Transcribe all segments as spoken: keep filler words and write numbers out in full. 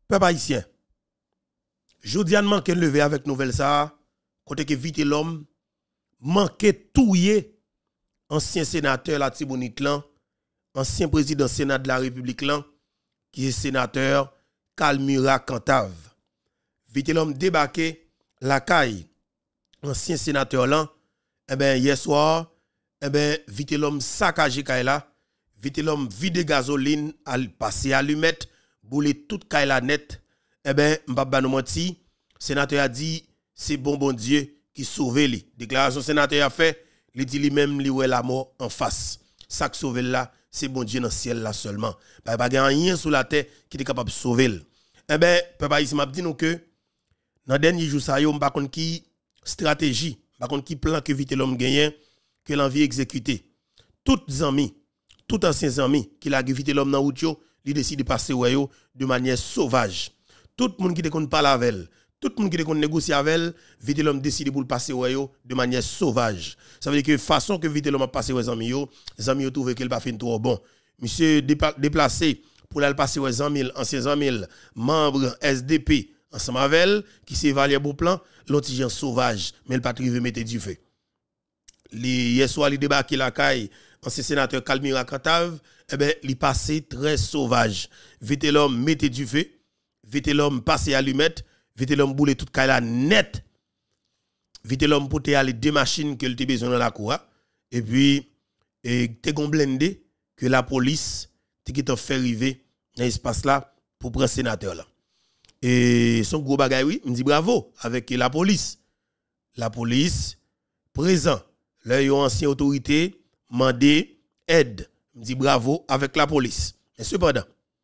peuple haïtien, Jodian manque lever avec nouvelle ça, côté que vite l'homme, manque touyer ancien sénateur la Tibonite lan, ancien président Sénat de la République lan, qui est sénateur Kalmira Cantave. Vite l'homme débarqué la caille, ancien sénateur là, eh ben hier soir, eh ben vite l'homme saccagé caille là, vite l'homme vide gasoline, al passer allumette, boule toute caille la net, eh ben m'pa nous menti, sénateur a dit c'est bon bon Dieu qui sauve lui. Déclaration sénateur a fait, il dit lui-même lui ouais la mort en face. Ça qui sauve là, c'est bon Dieu dans le ciel là seulement. Pas pas rien sous la terre qui est capable de sauver. Eh ben papa ici m'a dit nous que dans dernier jour ça yo pas contre qui stratégie, pas contre qui plan que vite l'homme gagne que l'envie exécuter. Toutes amis, tout anciens amis qui l'a vite l'homme dans route yo, il décide de passer ouais yo de manière sauvage. Tout le monde qui te compte parler avec elle, tout le monde qui te compte négocier avec elle, vite l'homme décide pour le passer ouais yo de manière sauvage. Ça veut dire que façon que vite l'homme a passé ouais amis yo, les amis yo trouvé qu'il pas fait trop bon. Monsieur déplacé pour aller passer ouais amis, anciens amis, membres S D P ensemble avec elle qui s'évalue bon plan, l'autre gens sauvage, mais il pas trivé mettre du feu. Li hier soir il débarqué la caille ancien sénateur Kalmira Cantave, eh ben il passé très sauvage. Vite l'homme mettait du feu, vite l'homme passé allumette, vite l'homme boule toute caille la net. Vite l'homme pour te aller deux machines que il besoin dans la cour et puis et te gon blindé que la police te qui t'a fait arriver dans l'espace là pour prendre sénateur là. Et son gros bagay oui, me dit bravo avec la police. La police présent, leur yon ancien autorité mandé aide, me dit bravo avec la police. Mais cependant,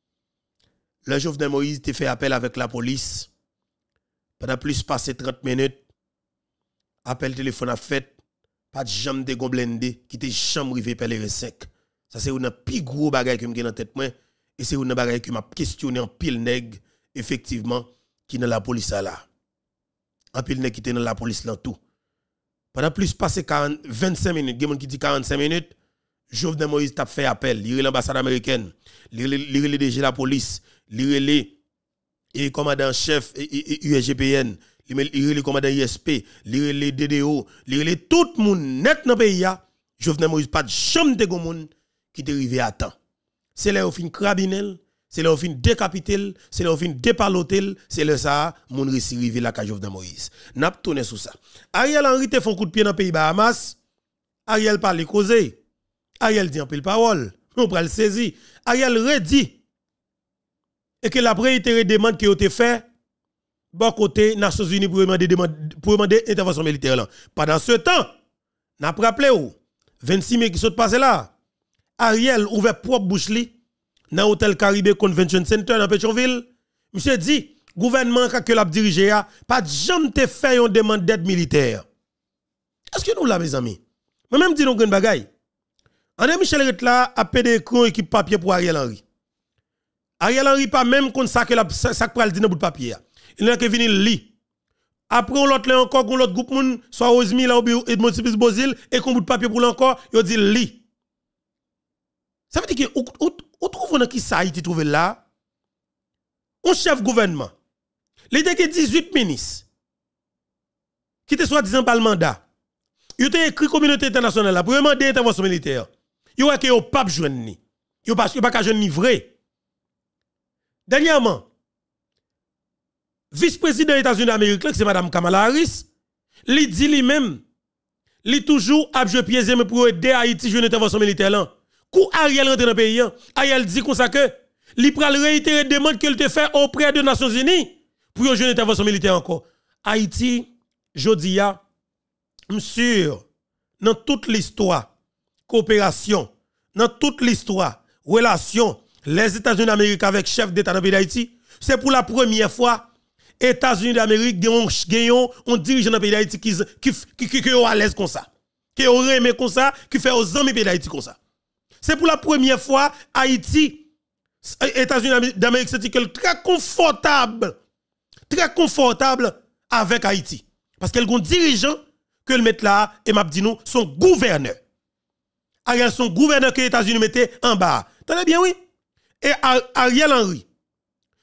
le Jovenel Moïse te fait appel avec la police pendant plus passé trente minutes. Appel téléphone a fait, pas de jambe de blindé qui te jambe rivé par les cinq. Ça c'est une plus gros bagay que me dans tête moi et c'est une bagay que m'a questionné en pile nèg effectivement qui dans la police là. En pile nèg qui était dans la police là tout. Pendant plus passé vingt-cinq minutes, il y a qui dit quarante-cinq minutes, Jovenel Moïse t'a fait appel, il l'ambassade américaine, il le D G la police, il le commandant chef U S G P N, il le commandant I S P, il le D D O, il le tout le monde net dans le pays. Jovenel Moïse pas de chambre de monde qui est arrivé à temps. C'est là où fin crabinel, c'est là où fin décapitel, c'est là où fin dépalotel, c'est là ça mon récit rivé la ka Jovenel Moïse. N'a pas tourné sur ça. Ariel Henry te font coup de pied dans le pays Bahamas. Ariel parle causer. Ariel dit en pile parole. On pral saisi. Ariel redit et que la réitéré demande qui a été fait bon côté Nations Unies pour demander pour demander intervention militaire là. Pendant ce temps, n'a rappelé ou vingt-six mai qui sont passé là. Ariel ouvert propre bouche li dans hôtel Caribé Convention Center dans Pétionville. Monsieur dit gouvernement que l'a dirigé a pas jamais te fait une demande d'aide militaire. Est-ce que nous là mes amis? Moi même dit nous une bagaille. André Michel Retla a pédé écran équipe papier pour Ariel Henry. Ariel Henry pas même comme ça que la ça pral di dans bout de papier. Il n'a que venir li. Après on l'autre là encore on l'autre groupe moun soit Osmi là ou Edmond Sibis Bozil et qu'on bout de papier pour l'encore, yo dit li. Ça veut dire que on trouve dans qui ça Haïti trouve là un chef gouvernement. Il était que dix-huit ministres qui te soi-disant par le mandat. Il a écrit communauté internationale là pour demander intervention militaire. Il a que yo pas joindre ni. Yo pas pas joindre ni vrai. Dernièrement, vice-président des États-Unis d'Amérique, c'est madame Kamala Harris, li dit lui-même, li toujours a joué pieds mais pour aider Haïti jouer une intervention militaire là. Kou Ariel rentre dans le pays, Ariel dit comme ça que li pral réitérer demande qu'elle te fait auprès des Nations Unies pour jouer une intervention militaire encore. Haïti, jodi ya, m'sur, dans toute l'histoire, coopération, dans toute l'histoire, relation, les États-Unis d'Amérique avec chef d'État dans le pays d'Haïti, c'est pour la première fois, États-Unis d'Amérique gagnent un dirigeant dans le pays d'Haïti qui qui qui qui est à l'aise comme ça, qui est aimé comme ça, qui fait aux amis pays d'Haïti comme ça. C'est pour la première fois, Haïti, États-Unis d'Amérique, c'est très confortable, très confortable avec Haïti. Parce qu'elle a un dirigeant que le met là, et m'a dit nous, son gouverneur. Ariel, son gouverneur que les États-Unis mettaient en bas. Tenez bien, oui. Et Ariel Henry,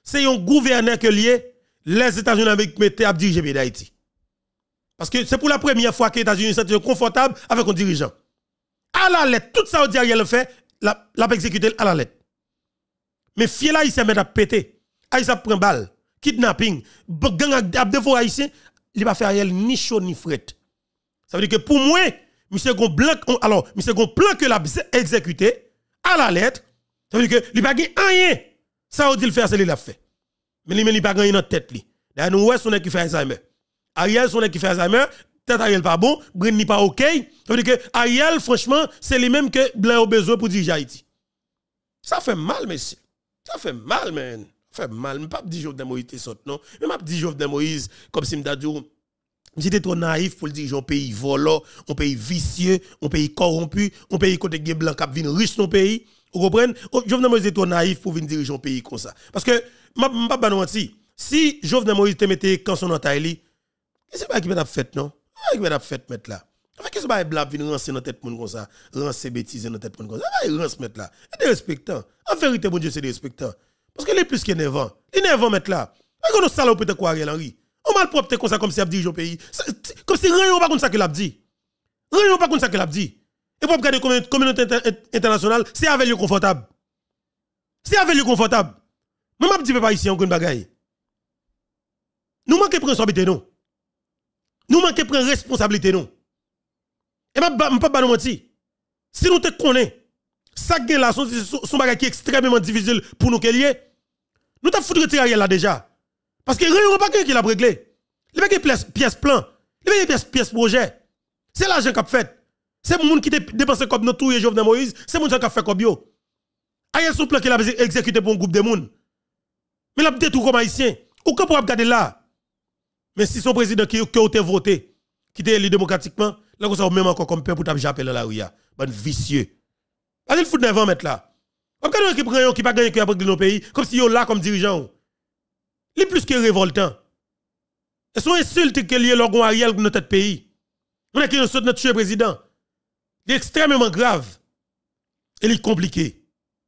c'est un gouverneur que lié les États-Unis d'Amérique mettent à diriger le pays d'Haïti. Parce que c'est pour la première fois que les États-Unis sont confortables avec un dirigeant. À la lettre, tout ça, Ariel le fait, l'a exécuté à la lettre. Mais fier là, il s'est mis à péter. Haïtien prend balle, kidnapping, gang à défaut haïtien, il va faire Ariel ni chaud ni fret. Ça veut dire que pour moi, monsieur gon blanc, alors, monsieur gon plan que l'a exécuté à la lettre, ça veut dire que il pas gagné rien. Ça veut dire le faire, c'est lui l'a fait. Mais il n'a pas gagné dans la tête. D'ailleurs, nous, ouais, son qui fait Alzheimer. Ariel, son qui fait Alzheimer, tête Ariel pas bon, Brin n'est pas OK. Ça veut dire que Ariel, franchement, c'est les mêmes que Blanc a besoin pour diriger Haïti. Ça fait mal, monsieur. Ça fait mal, man. Ça fait mal. Je ne pas dire Jovenel Moïse te saute, non. Mais je dis Jovenel Moïse, comme si je me disais, j'étais trop naïf pour le diriger un pays volant, un pays vicieux, un pays corrompu, un pays côté blanc qui vient riche dans le pays. Vous comprenez? Jovenel Moïse est trop naïf pour venir diriger un pays comme ça. Parce que, je ne vais pas mentir, si Jovenel Moïse te mettait quand son entaille, c'est pas qui m'a fait, non? Qui m'a fait mettre là? Qu'est-ce que c'est blab venir rancer dans tête monde comme ça, rancer bêtises dans tête monde comme ça? Il rancer mettre là. Et des respectants. En vérité, bon Dieu, c'est des respectants. Parce que les plus qu'énervant. L'énervant mettre là. Quand on salope de quoi Ariel Henry. On mal propre comme ça comme si il dirige au pays. Comme si rien pas comme ça que l'a dit. Rien pas comme ça que l'a dit. Et pour regarder la communauté internationale, c'est avec lui confortable. C'est avec lui confortable. Même je dis pas ici encore une bagaille. Nous manquons de responsabilité non. Nous manquons de responsabilité non. Et je ne peux pas nous mentir. Si nous te connaissons, ça gagne là, son, son bagage qui est extrêmement difficile pour nous qu'elle nous t'avons foutu retirer là déjà. Parce que rien pas quelqu'un qui l'a réglé. Il n'y a pas de pièce plan. Il n'y a pas de pièce projet. C'est l'argent qu'a fait. C'est le monde qui dépense comme nous tout et Jovenel Moïse. C'est le monde qui a fait comme yo. Ariel son plan qu'il a exécuté pour un groupe de monde. Mais il a détruit comme haïtien. Ou qu'on peut regarder là. Mais si son président qui a été voté, qui était élu démocratiquement, là, vous avez même encore comme peuple pour taper j'appelle là où il y a. Bon vicieux. Allez le foutre neuf ans mettre là. Regardez un équipe rayon qui pas gagné qui a pris nos pays, comme si yo là comme dirigeant. Il est plus que révoltant. Et son insulte que lié l'orgon Ariel dans notre pays. On a qui nous saute notre tuer président. Il est extrêmement grave. Et il est compliqué.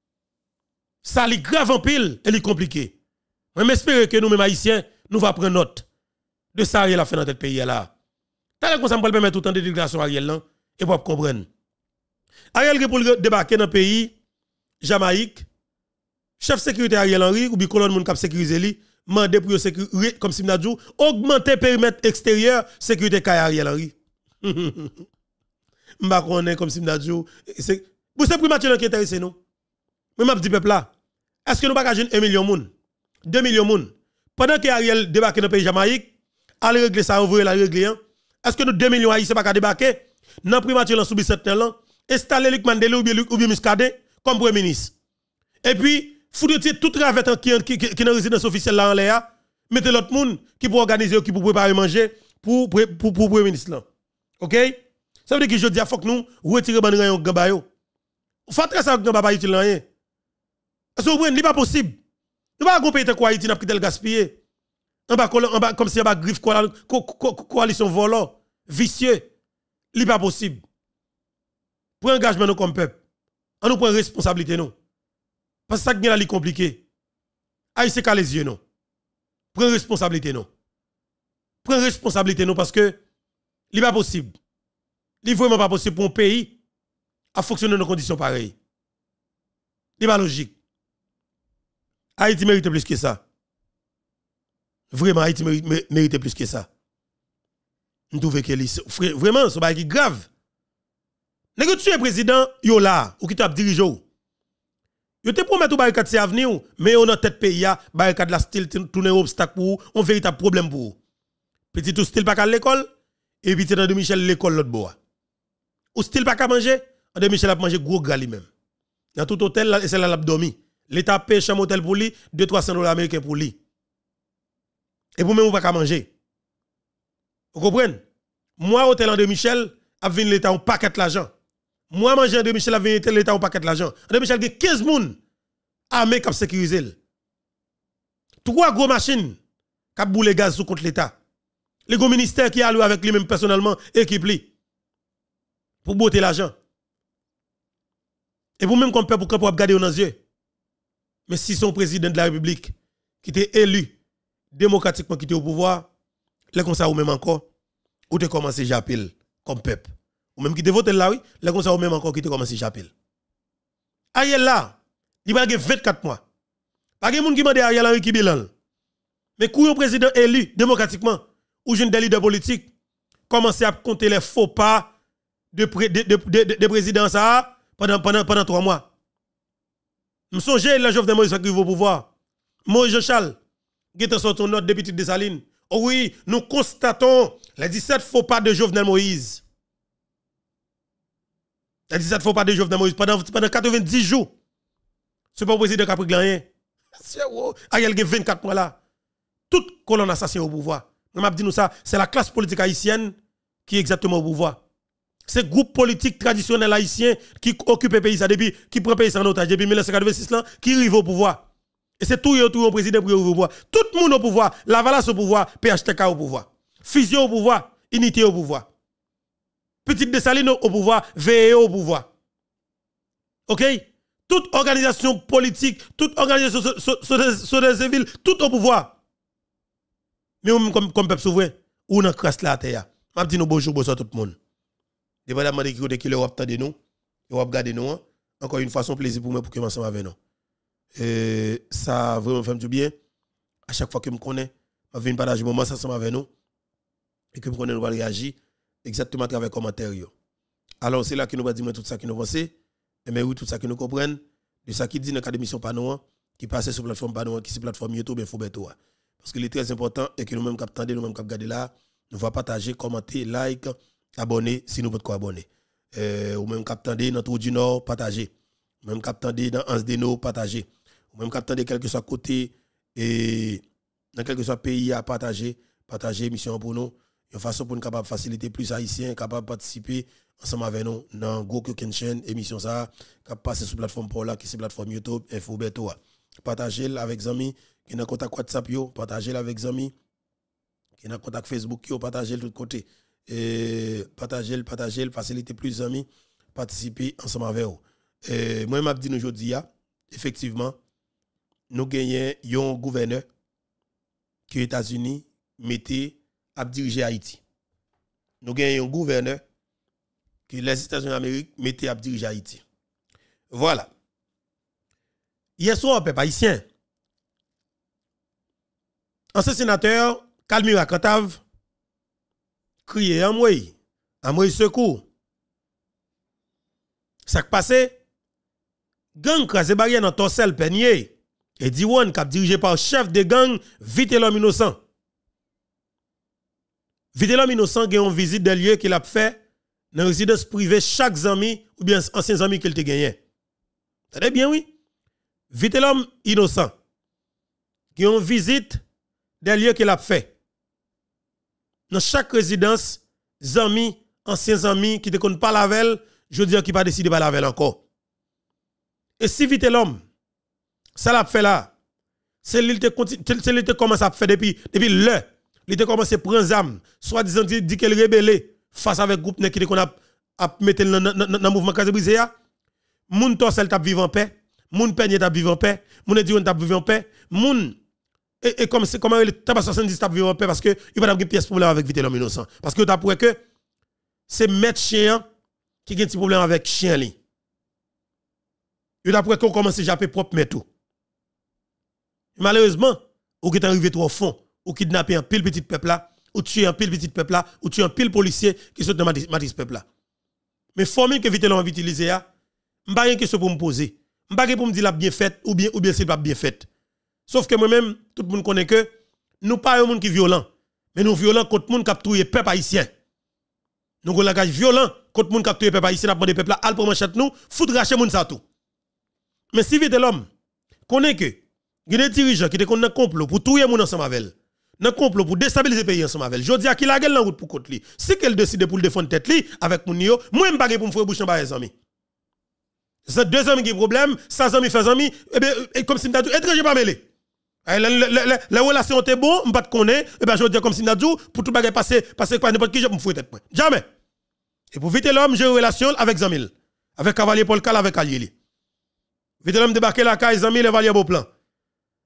Ça est grave en pile et il est compliqué. On espère que nous, mêmes haïtiens, nous va prendre note de ça Ariel a fait dans notre pays là. T'as comme ça me permettre tout le temps de déclaration Ariel là et pour comprendre. Ariel pour débarquer dans le pays Jamaïque, chef sécurité Ariel Henry ou bien colonne moun k'ap sécuriser li, mandé pour sécuriser comme si m'a dit augmenter périmètre extérieur sécurité kay Ariel Henry. M'pa connait comme si m'a dit c'est pour ce primature qui intéressé nous. Mais m'a dit peuple là, est-ce que nous pas gagner un million moun, deux millions moun pendant que Ariel débarque dans le pays Jamaïque, aller régler ça ouvrir la régler. Est-ce que nous deux millions haïtiens pas débarquer dans primature là sous sept ans installer Luc Mandela ou bien ou bien Muscadet comme premier ministre. Et puis foutre tout ravette qui qui qui dans résidence officielle là en l'air, mettez l'autre monde qui pour organiser qui pour préparer manger pour pour pour premier ministre là. OK? Ça veut dire que je dis faut que nous retirer ban rayon gamba yo. Faut très ça gamba pas utile rien. Parce que vous n'est pas possible. Nous pas pays quoi Haïti n'a pris tel gaspiller. En bas en bas comme si en bas griffe coalition volant vicieux. N'est pas possible. Pour engagement nous comme peuple. On nous prend responsabilité nous. Parce que ça qui est compliqué. Haïti c'est les yeux non. Prends responsabilité non. Prends responsabilité non parce que n'est pas possible. Il vraiment pas possible pour un pays à fonctionner dans des conditions pareilles. C'est pas logique. Haïti mérite plus que ça. Vraiment, Haïti mérite plus que ça. Nous trouvons que vraiment, c'est pas grave. N'est-ce que tu es président, yo là, ou qui t'a dirigé ou. Yo te promet ou barricade c'est avenir, mais on a tête pays, barricade la style tourner obstacle pour un véritable problème pour. Petit tout style pas à l'école, et puis dans de Michel l'école l'autre bois. Ou style pas à manger, de Michel a mangé gros gras lui-même. Dans tout hôtel, c'est là l'abdomen. L'État paye un hôtel pour lui, deux trois cents dollars américains pour lui. Et pour même, on pas manger. Vous comprenez? Moi, hôtel en de Michel, a venu l'État un paquet l'argent. Moi, manger en de Michel, a venu l'État un paquet l'argent. En de Michel, il y a quinze personnes armées qui ont sécurisé. Trois gros machines qui ont boulé gaz sous contre l'État. Les gros ministères qui ont avec lui-même personnellement, équipe lui. Pour botter l'argent. Et pour même qu'on peut pour regarder dans les yeux. Mais si son président de la République, qui était élu démocratiquement qui était au pouvoir, les comme ça ou même encore, ou te commencé j'appelle comme peuple. Ou même qui te voté là, oui, les comme ça ou même encore qui te commencé j'appelle. Ariel là, il va avoir vingt-quatre mois. Pas de monde qui m'a dit Ariel Henry qui bilan. Mais quand un président élu démocratiquement, ou jeune des leaders politiques, commencer à compter les faux pas de, pré, de, de, de, de, de président ça pendant, pendant, pendant trois mois. Je me songe la Jovenel Moïse qui au pouvoir. Moïse Jean-Charles, qui est sorti notre député de Saline. Oh oui, nous constatons les dix-sept faux pas de Jovenel Moïse. Les dix-sept faux pas de Jovenel Moïse pendant, pendant quatre-vingt-dix jours. Ce n'est pas le président qui a pris rien. Ariel a vingt-quatre mois là. Toute colonne assassin au pouvoir. Je m'a dit nous ça, c'est la classe politique haïtienne qui est exactement au pouvoir. C'est groupe politique traditionnel haïtien qui occupe le pays ça depuis qui prend le pays en otage depuis mille neuf cent quatre-vingt-six là qui arrive au pouvoir. Et c'est tout tout au président pour au pouvoir. Tout le monde au pouvoir, la Valace au pouvoir, P H T K au pouvoir. Fusion au pouvoir, Unité au pouvoir. Petite Dessalines au pouvoir, V E au pouvoir. OK? Toute organisation politique, toute organisation société civile, tout au pouvoir. Mais comme comme peuple souverain, ou dans crasse la terre. M'a dit nous bonjour bonsoir tout le monde. Dépendamment de qui côté qui le wap tande nous, et wap gade nous, encore une fois son plaisir pour moi pour que ensemble avec nous. Et ça vraiment fait du bien. À chaque fois que me connais, m'a venir partager moment ensemble avec nous et que me connais nous va réagir exactement à travers commentaires yo. Alors c'est là que nous va dire tout ça qui nous pense, mais oui tout ça qui nous comprennent, de ça qui dit dans cadre émission Panoa qui passe sur plateforme Panoa qui sur plateforme YouTube et Fobeto. Parce que le très important est que nous-mêmes cap tande, nous-mêmes cap garder là, nous va partager, commenter, like, abonner si nous pouvons abonner. Euh, ou même cap tande dans Tour du Nord, partager. Ou même cap tande dans Anse de Nord, partager. Ou même cap tande quel que soit côté et dans quel que soit pays à partager, partager mission pour nous, une façon pour nous capable faciliter plus haïtiens capable participer ensemble avec nous dans Goku Kenshin émission ça cap passer sur plateforme pour là qui c'est plateforme YouTube Info Beto. Partager avec amis qui dans contact WhatsApp yo, partager avec amis qui dans contact Facebook yo, partager de l'autre côté et partager partager faciliter plus amis participer ensemble avec vous. Et moi m'a dit aujourd'hui effectivement nous gagnons un gouverneur qui les États-Unis mettaient à diriger Haïti. Nous gagnons un gouverneur que les États-Unis d'Amérique mettaient à diriger Haïti. Voilà. Hier soir, peuple haïtien, ancien sénateur Calmira Cantave criait à moi, à moi secours. Ça qui passe, gang crasé barrière dans Torsel Peigné et Diwan qui dirigé par chef de gang Vite l'homme innocent. Vite l'homme innocent a une visite des lieux qu'il a fait dans une résidence privée chaque ami ou bien ancien ami qu'il te gagné. Très bien oui. Vite l'homme innocent qui a une visite des lieux qu'il a fait dans chaque résidence amis anciens amis qui te connaissent pas la veille, je dis qui pas décidé pas la veille encore. Et si vite l'homme ça l'a fait là, c'est lui qui commence à faire depuis depuis le il a commencé à prendre des armes, soit disant dit qu'elle rebelle face avec groupe qui qu'on a à mettre dans le mouvement Case Brisé. Moun Torsel t'a vivre en paix, moun Peigné t'a vivre en paix, moun Edion t'a vivre en paix, moun et, et comme c'est comment il t'a soixante-dix t'a vivre en paix parce que il va avoir pièce problème avec Vite l'homme innocent parce que t'as pour que c'est maître chien qui a un petit problème avec chien li. Il a pour qu'on commence à japper propre mais tout. Malheureusement, ou qui est arrivé trop au fond, ou kidnapper un pile petit peuple là, ou tuer un pile petit peuple là, ou tuer un pile policier qui sont dans Matis peuple là. Mais formule que Vite l'homme utiliser a, m'pa rien question pour me poser. M'pa rien pour me dire la bien faite ou bien ou bien c'est pas bien faite. Sauf que moi-même tout le monde connaît que nous pas un monde qui violent, mais nous violents contre monde qui a tué peuple haïtien. Nous un langage violent contre monde qui a tué peuple haïtien, n'a demandé peuple là, al pour manchette nous, foutre racher monde ça tout. Mais si Vite l'homme connaît que il y a des dirigeants qui ont un complot pour tuer moun ensemble avec elle. Un complot pour déstabiliser le pays ensemble avec elle. Je dis à qui la gueule dans route pour côté li. Si qu'elle décide pour le défendre tête li avec moun yo, moi m'pa pour me faire bouche en bas les amis. C'est deux amis qui ont problème, ça amis fait amis et ben comme si m'ta dit étranger pas mêlé. Les relations étaient bon, m'pa te connaît et ben je dis comme si m'ta dit pour tout bagay passer passer quoi n'importe qui je me fouet tête. Jamais. Et pour Vite l'homme, j'ai une relation avec Zamil, avec Cavalier Paul Cal avec Alieli. Vite l'homme débarquer la caille Zamil et Valier Beauplan.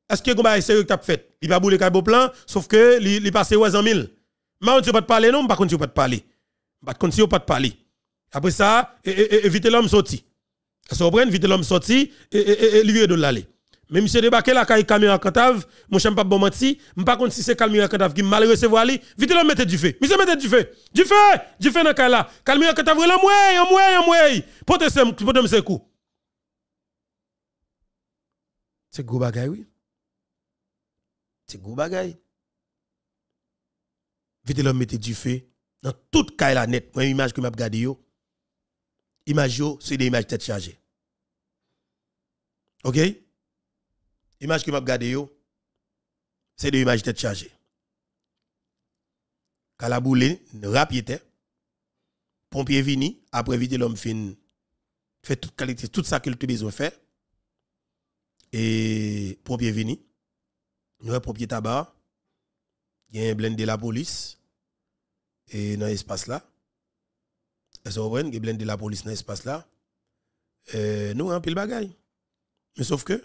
Est-ce que vous sérieux que tu as fait? Il va bouler beau plan, sauf que il passe ouais cent mille. Mais on ne pas te parler, non? Par contre, tu pas te parler. Par contre, si on pas te parler. Après ça, éviter l'homme sorti. Ça vous prend, vite l'homme sorti et lui de l'aller. Mais monsieur débarqué la caille caméra cantave, mon chien pas bon menti, pas contre si c'est caméra cantave qui mal recevoir lui, vite l'homme mettre du feu. Monsieur mettre du feu. Du feu, du feu dans caille là. Caméra cantave la moué, en moué, en moué. Porte ce porte ce coup. C'est gros bagay oui. C'est gros bagay. Vite l'homme mettre du feu dans toute caille là net. Moi image que m'a regardé yo. Image yo, c'est des images tête chargée. OK? Image que m'a regardé yo, c'est des images tête chargée. Quand la boule rapide, pompier vini, après vite l'homme fin fait toute qualité, tout ça qu'il a besoin faire. Et pompier vini, nous avons pompier tabac, il y a un blindé de la police et dans l'espace là. Est-ce que vous comprenez, il y a un blindé de la police dans l'espace là. Euh, nous avons pile bagaille. Mais sauf que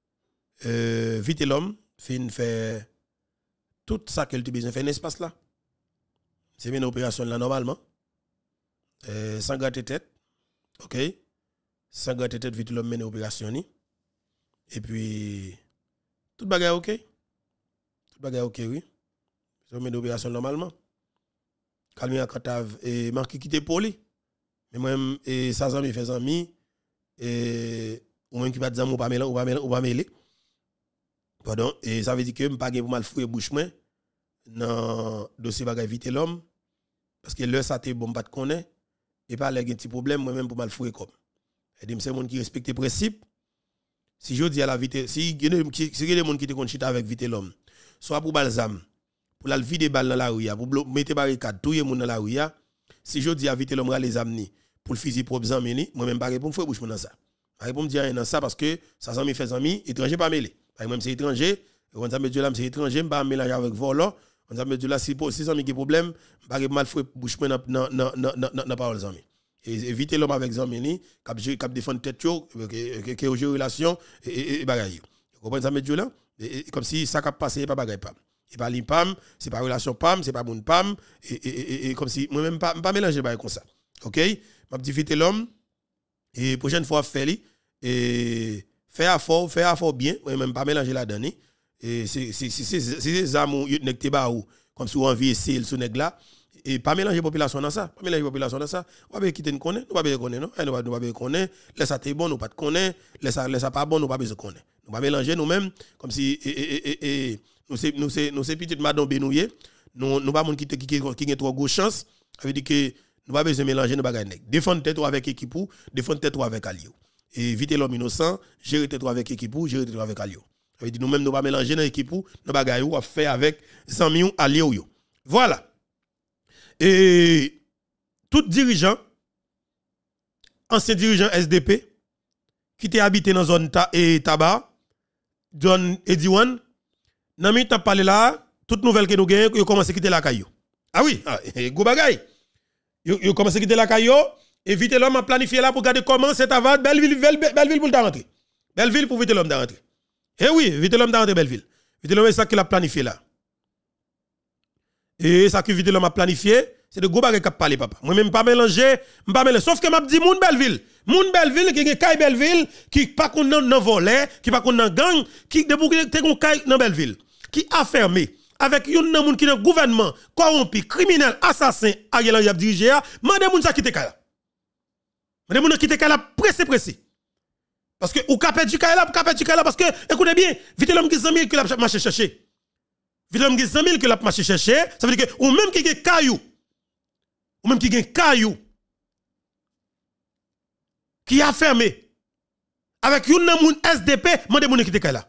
Euh, vite l'homme fin fait tout ça qu'elle a besoin de faire dans l'espace là. C'est bien une opération là normalement. Euh, sans gratter tête. OK? Sans gratter tête, vite l'homme mène opération ni. Et puis tout bagage OK. Tout bagage OK oui. Ça mène opération normalement. Calme en cantave et marqué quitter poli. Mais moi même et ça ça me fait ami et ou même qui pas dire ou pas mêler ou pas mêler ou pas mêler. Pardon, et ça veut dire que je ne pas pour mal fouiller bouche moi dans dossier bagay vite l'homme parce que le ça te bon pas te connaît et pas les un petit problème moi même pour mal fouiller comme. Et dit c'est monde qui respecte les principes. Si je dis à la vite si il y a des monde qui te conchita avec vite l'homme, soit pour balsam, pour la vider balle dans la rue, pour mettre barricade tout le monde dans la rue, si je dis à vite l'homme les amener pour le fusil propre zameni, moi même pas répondre fouiller bouche dans ça. Pas répondre dire rien dans ça parce que ça ça me fait ami étranger pas mêlé. Par exemple, c'est étranger, on ça me dit là, c'est étranger, pas mélanger avec volant, on ça me dit là, si si ça me qui problème, pas mal fouet bouche dans dans dans dans dans parole amis. Et éviter l'homme avec amis ni, cap cap défendre tête yo, que au relation et bagaille. Vous comprenez ça me dit là? Comme si ça cap passer pas bagaille pas. Et pas limpam, c'est pas relation pam, c'est pas bon pam et et comme si moi même pas pas mélanger bagaille comme ça. OK? M'a dit éviter l'homme et prochaine fois faire li et faire effort, faire effort bien, même pas mélanger la donne. Et c'est c'est c'est c'est amour nek te ba ou comme si on envie essayer sous nèg là et pas mélanger population dans ça, pas mélanger population dans ça. On va quitter nous connaît, nous pas besoin connaît non, nous pas nous pas besoin connaît, laisse ça te bon, nous pas te connaît, laisse ça laisse ça pas bon, nous pas besoin connaît. Nous pas mélanger nous même comme si et et et nous c'est nous c'est nous c'est petite madame Benouye, nous nous pas monde qui qui qui qui trop gros chance, ça veut dire que nous pas besoin mélanger nous pas nèg. Défendre tête avec équipe ou défendre tête avec allié. Et éviter l'homme innocent, gérer tête avec équipe ou gérer tête avec allié. Ça veut dire nous-mêmes nous pas mélanger dans l'équipe ou dans bagaille ou à faire avec cent millions alliés ou. Voilà. Et tout dirigeant ancien dirigeant S D P qui était habité dans zone ta et tabac John Ediwan nan mi t'a parlé là toute nouvelle que nous gagnons yo commencé quitter la caillou. Ah oui, ah, go bagay. Yo yo commencé quitter la caillou et vite l'homme a planifié là pour regarder comment c'est avant Belleville Belleville pour rentrer. Belleville pour vite l'homme d'entrer. Eh oui, vite l'homme d'entrer Belleville. Vite l'homme c'est ça qu'il a planifié là. Et ça que vite l'homme a planifié, c'est de gros bagay qui a parlé papa. Moi même pas mélanger, pas mélanger sauf que m'a dit moun Belleville. Moun Belleville qui gen kay Belleville qui pas kon nan voler, qui pas kon nan gang, qui de pour te kon kay nan Belleville, qui a fermé avec yon nan moun qui dans gouvernement corrompu, criminel, assassin, Ariel Henry a dirigé, mande moun ça quitter kay là. Mande moun quitter kay là pressé pressé. Parce que ou ka perdu kay là, ou ka perdu kay là parce que écoutez bien, vite l'homme qui zami que la marché chercher. Vite l'homme qui zami que la marché chercher, ça veut dire que ou même qui gen kayou ou même qui gen kayou qui a fermé avec une moun S D P, mande moun quitter kay là.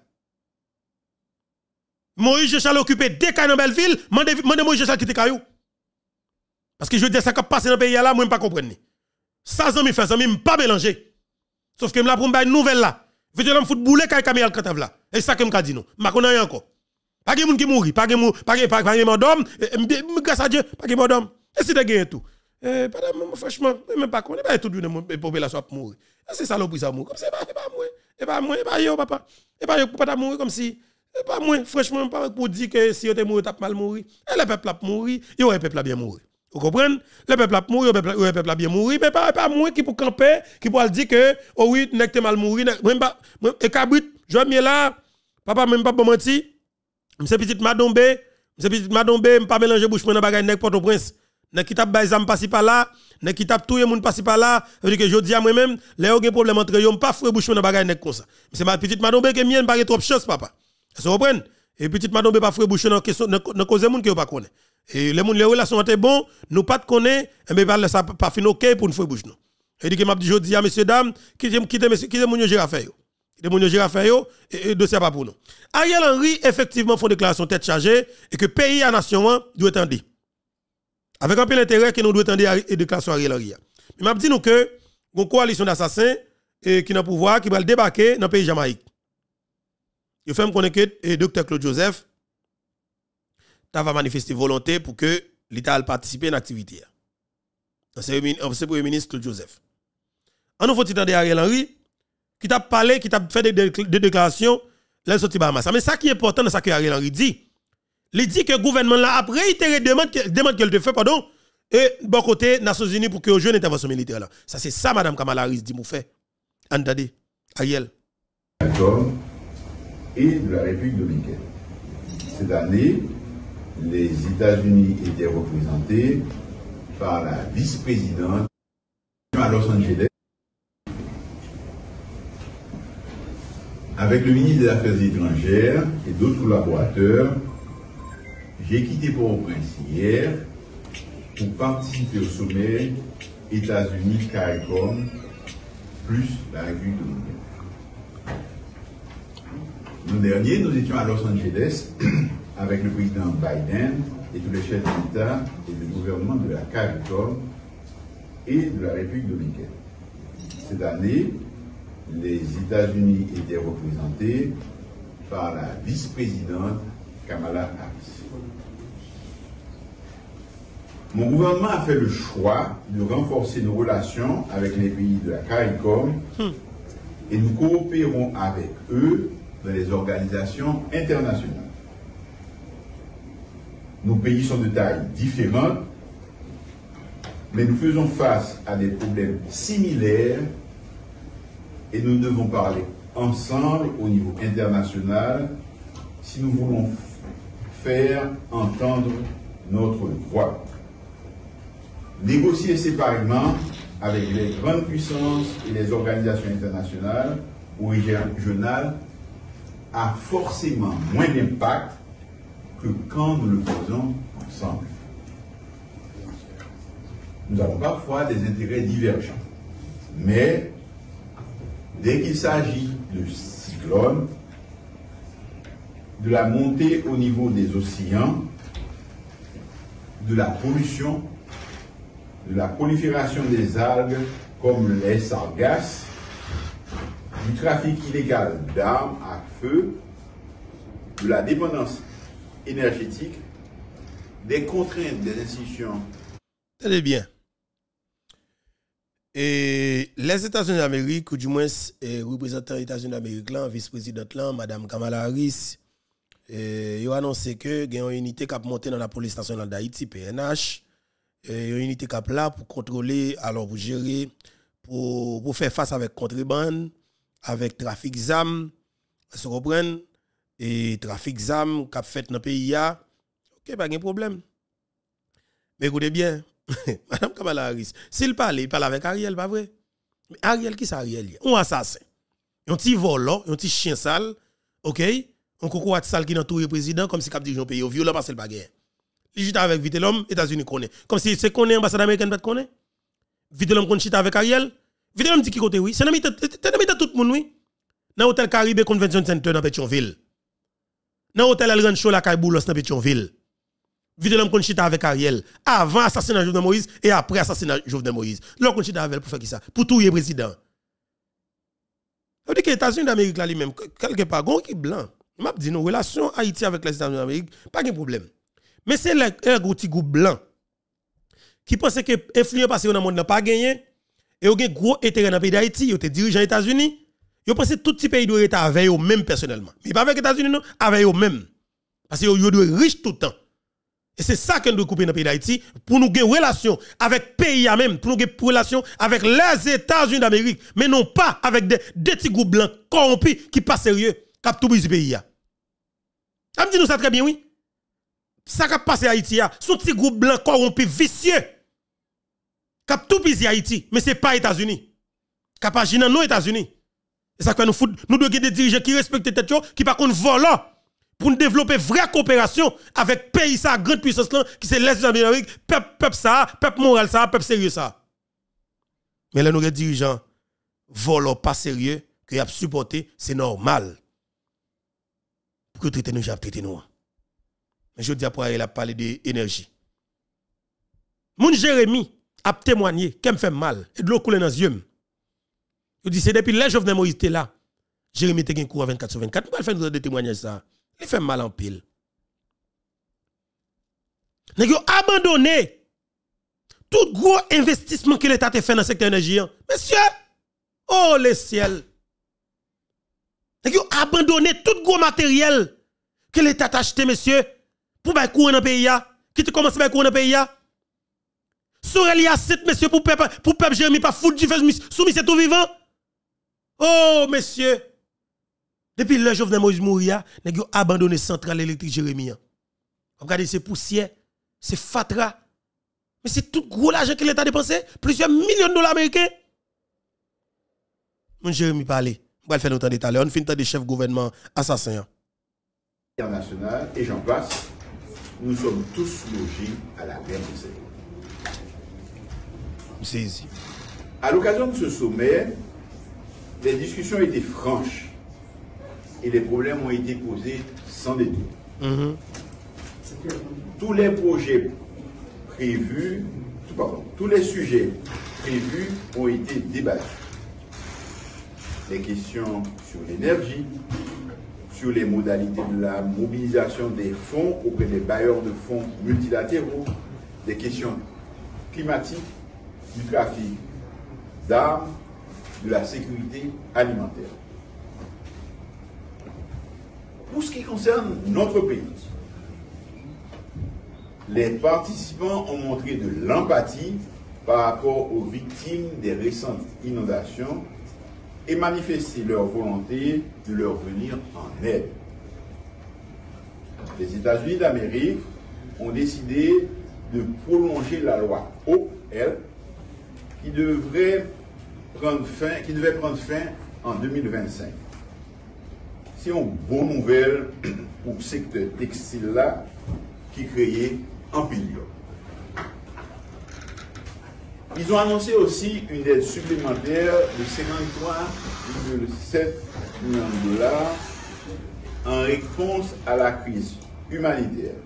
Moïse Jechal occupé deux kay dans Belleville, mande mande Moïse Jechal quitter kayou. Parce que je dis ça qui passe dans le pays là, moi pas comprendre. Ça zami fait zami pas mélanger. Sauf que m'la pour m'ba une nouvelle là. Vite l'homme foot bouler kay Kamel Katav là. Et ça que m'ka dit non. M'a connait encore. Pas gen moun qui mouri, pas gen moun, pas gen pas gen madame, grâce à Dieu, pas gen madame. Et si de gen tout. Eh franchement, même pas connait pas tout de population pour mourir. C'est ça l'opri ça mourir. Comme c'est pas pas mourir. Et pas mourir, pas yo papa. Et pas yo pas mourir comme si Et pas moi, franchement, pas pour dire que si vous êtes mort, vous mal mourir. Et le peuple a mouru, et le peuple a bien mourir. Vous comprenez? Le peuple a mouru, le peuple a bien mourir, mais pas, pas moi qui pour camper, qui pour dire que, oh oui, n'est que mal mourir. Même pas, et cabrit, je vais là, papa, même pas bon menti. M'se petite Madombe, m'se petite Madombe, m'pas mélanger bouche dans bagay nek Port-au-Prince. Nek qui t'a bay zam passer par là, nek qui t'a touye moun passer par là, veut dire que jodi a moi même, les yo gen problème entre yo, m'pas foué bouche dans bagay nek comme ça. C'est ma petite Madombe que mien pas trop chance papa. Vous comprenez? Et petite Madombe pas foué bouche dans question dans cause moun que yo pas connaît. Et les moun les relations étaient bon, nous pas te connaît, mais pas ça pas fin OK pour nous foué bouche non. Et dit que m'a dit jodi a messieurs dames, qui quitte monsieur qui moun yo gérer affaire yo. De mon gère affaire yo et dossier pas pour nous. Ariel Henry effectivement font déclaration tête chargée et que pays à nation doit attendre. Avec un peu l'intérêt que nous doit attendre et déclaration Ariel Henry. Mais m'a dit nous que une coalition d'assassins qui n'a pouvoir qui va le débarquer dans le pays Jamaïque. Il fait me connaître que docteur Claude Joseph t'a manifesté volonté pour que l'État participe à l'activité. C'est le premier ministre Claude Joseph. En nous faut attendre Ariel Henry qui t'a parlé, qui t'a fait des, des, des déclarations, là, sorti Bahamas. Mais ça qui est important dans ce que Ariel Henry dit, il dit que le gouvernement là a réitéré demande demande qu'elle te fait, pardon, et bon côté Nations Unies pour que vous jouiez une intervention militaire là. Ça c'est ça, Madame Kamala Harris dit, vous fait. Andade, Ariel. Et de la République dominicaine. Cette année, les États-Unis étaient représentés par la vice-présidente à Los Angeles. Avec le ministre des Affaires étrangères et d'autres collaborateurs, j'ai quitté Port-au-Prince hier pour participer au sommet États-Unis-CARICOM plus la République dominicaine. L'an dernier, nous étions à Los Angeles avec le président Biden et tous les chefs d'État et de gouvernement de la CARICOM et de la République dominicaine. Cette année, les États-Unis étaient représentés par la vice-présidente Kamala Harris. Mon gouvernement a fait le choix de renforcer nos relations avec les pays de la CARICOM hmm. et nous coopérons avec eux dans les organisations internationales. Nos pays sont de taille différente, mais nous faisons face à des problèmes similaires et nous devons parler ensemble au niveau international si nous voulons faire entendre notre voix. Négocier séparément avec les grandes puissances et les organisations internationales ou régionales a forcément moins d'impact que quand nous le faisons ensemble. Nous avons parfois des intérêts divergents, mais dès qu'il s'agit de cyclones, de la montée au niveau des océans, de la pollution, de la prolifération des algues comme les sargasses, du trafic illégal d'armes à feu, de la dépendance énergétique, des contraintes des institutions. Tenez bien. Et les États-Unis d'Amérique, ou du moins les représentants des États-Unis d'Amérique, là, vice-présidente là, Mme Kamala Harris, ils ont annoncé que il y a une unité qui a monté dans la police nationale d'Haïti, P N H, et une unité qui est là pour contrôler, alors pour gérer, pour, pour faire face avec contrebande, avec trafic zam, vous comprenez? Et trafic zam qui a fait dans le pays, ok, pas de problème. Mais écoutez bien, Madame Kamala Harris, s'il parle, il parle avec Ariel, pas vrai? Mais Ariel, qui c'est Ariel? Un assassin. Un petit volant, un petit chien sale, ok? Un coco sale qui dans tout le président, comme si cap dit un pays violent parce qu'il pas guerre. Il chita avec Vite l'homme, États-Unis connaît. Comme si c'est connaît ambassade américaine pas connaît. Vite l'homme qu'on chita avec Ariel. Vite l'homme dit qui côté oui, c'est dans tout le monde oui. Dans l'hôtel Caribe Convention Center dans Pétionville. Dans l'hôtel El Rancho la Caiboulos dans Pétionville. Vite l'homme qu'on chita avec Ariel avant assassinat de Jovenel Moïse et après assassinat de Jovenel Moïse. L'homme qu'on chita avec pour faire qui ça? Pour tout le président. Ça veut dire que les États-Unis d'Amérique là lui-même quelque part gon qui blanc. M'a dit nos relations Haïti avec les États-Unis d'Amérique pas de problème. Mais c'est le petit groupe blanc qui pense que influence passé dans le monde n'a pas gagné et il y a gros intérêt dans le pays d'Haïti, il y a des dirigeants des États-Unis, Yo pense tout petit pays doit être avec eux même personnellement. Mais pas avec les États-Unis non, avec eux même. Parce que yo doit riche tout le temps. Et c'est ça qu'on doit couper dans le pays d'Haïti pour nous avoir relation avec le pays même, pour nous avoir relation avec les États-Unis d'Amérique, mais non pas avec des, des petits groupes blancs corrompus qui pas sérieux, qui tout brisé le pays. Am dit nous ça très bien oui. Ça qui passe à Haïti sont petits groupes blancs corrompus vicieux. Qui tout brisé Haïti, mais c'est pas États-Unis. Qui pas gêné non États-Unis. Et ça fait nous fout, nous devons des dirigeants qui respectent tête qui par contre volant pour nous développer vraie coopération avec pays ça grande puissance là qui c'est l'Est d'Amérique, peuple peuple ça, peuple moral ça, peuple sérieux ça. Mais là nous les dirigeants volant pas sérieux que y a supporté, c'est normal. Pour que traiter nous, j'ai traité nous. Mais je dis après il a parlé d'énergie. Mon Jérémy a témoigné qu'elle me fait mal et de l'eau coule dans les yeux. Il dit c'est depuis là Jovenel Moïse était là. Jérémy était un cours à vingt-quatre sur vingt-quatre. Pourquoi il fait des témoignages ça? Il fait mal en pile. Nèg yo abandonné tout gros investissement que l'État a fait dans le secteur énergie. Monsieur, oh le ciel. Nèg yo abandonné tout gros matériel que l'État a acheté, monsieur, pour bailler courant dans le pays. Qui te commence à bailler courant dans le pays. Sorel y a sept, monsieur, pour peuple pour peuple Jérémy pas foutre du fait soumis c'est tout vivant. Oh, monsieur. Depuis le Jovenel Moïse mourir, nèg yo abandonné centrale électrique Jérémy. Regardez, c'est poussière, c'est fatra. Mais c'est tout gros l'argent que l'État a dépensé, plusieurs millions de dollars américains. Mon Jérémy parler. On va le faire autant d'état. On finit des chefs gouvernement assassins. International et j'en passe, nous sommes tous logés à la même enseigne. C'est ici. À l'occasion de ce sommet, les discussions étaient franches et les problèmes ont été posés sans détour. Mm-hmm. Tous les projets prévus, tout, pardon, tous les sujets prévus ont été débattus. Les questions sur l'énergie, sur les modalités de la mobilisation des fonds auprès des bailleurs de fonds multilatéraux, des questions climatiques, du trafic d'armes, de la sécurité alimentaire. Pour ce qui concerne notre pays, les participants ont montré de l'empathie par rapport aux victimes des récentes inondations et manifesté leur volonté de leur venir en aide. Les États-Unis d'Amérique ont décidé de prolonger la loi O L qui devrait prendre fin, qui devait prendre fin en deux mille vingt-cinq. C'est une bonne nouvelle pour le secteur textile là qui créait un pilier. Ils ont annoncé aussi une aide supplémentaire de cinquante-trois virgule sept millions de dollars en réponse à la crise humanitaire.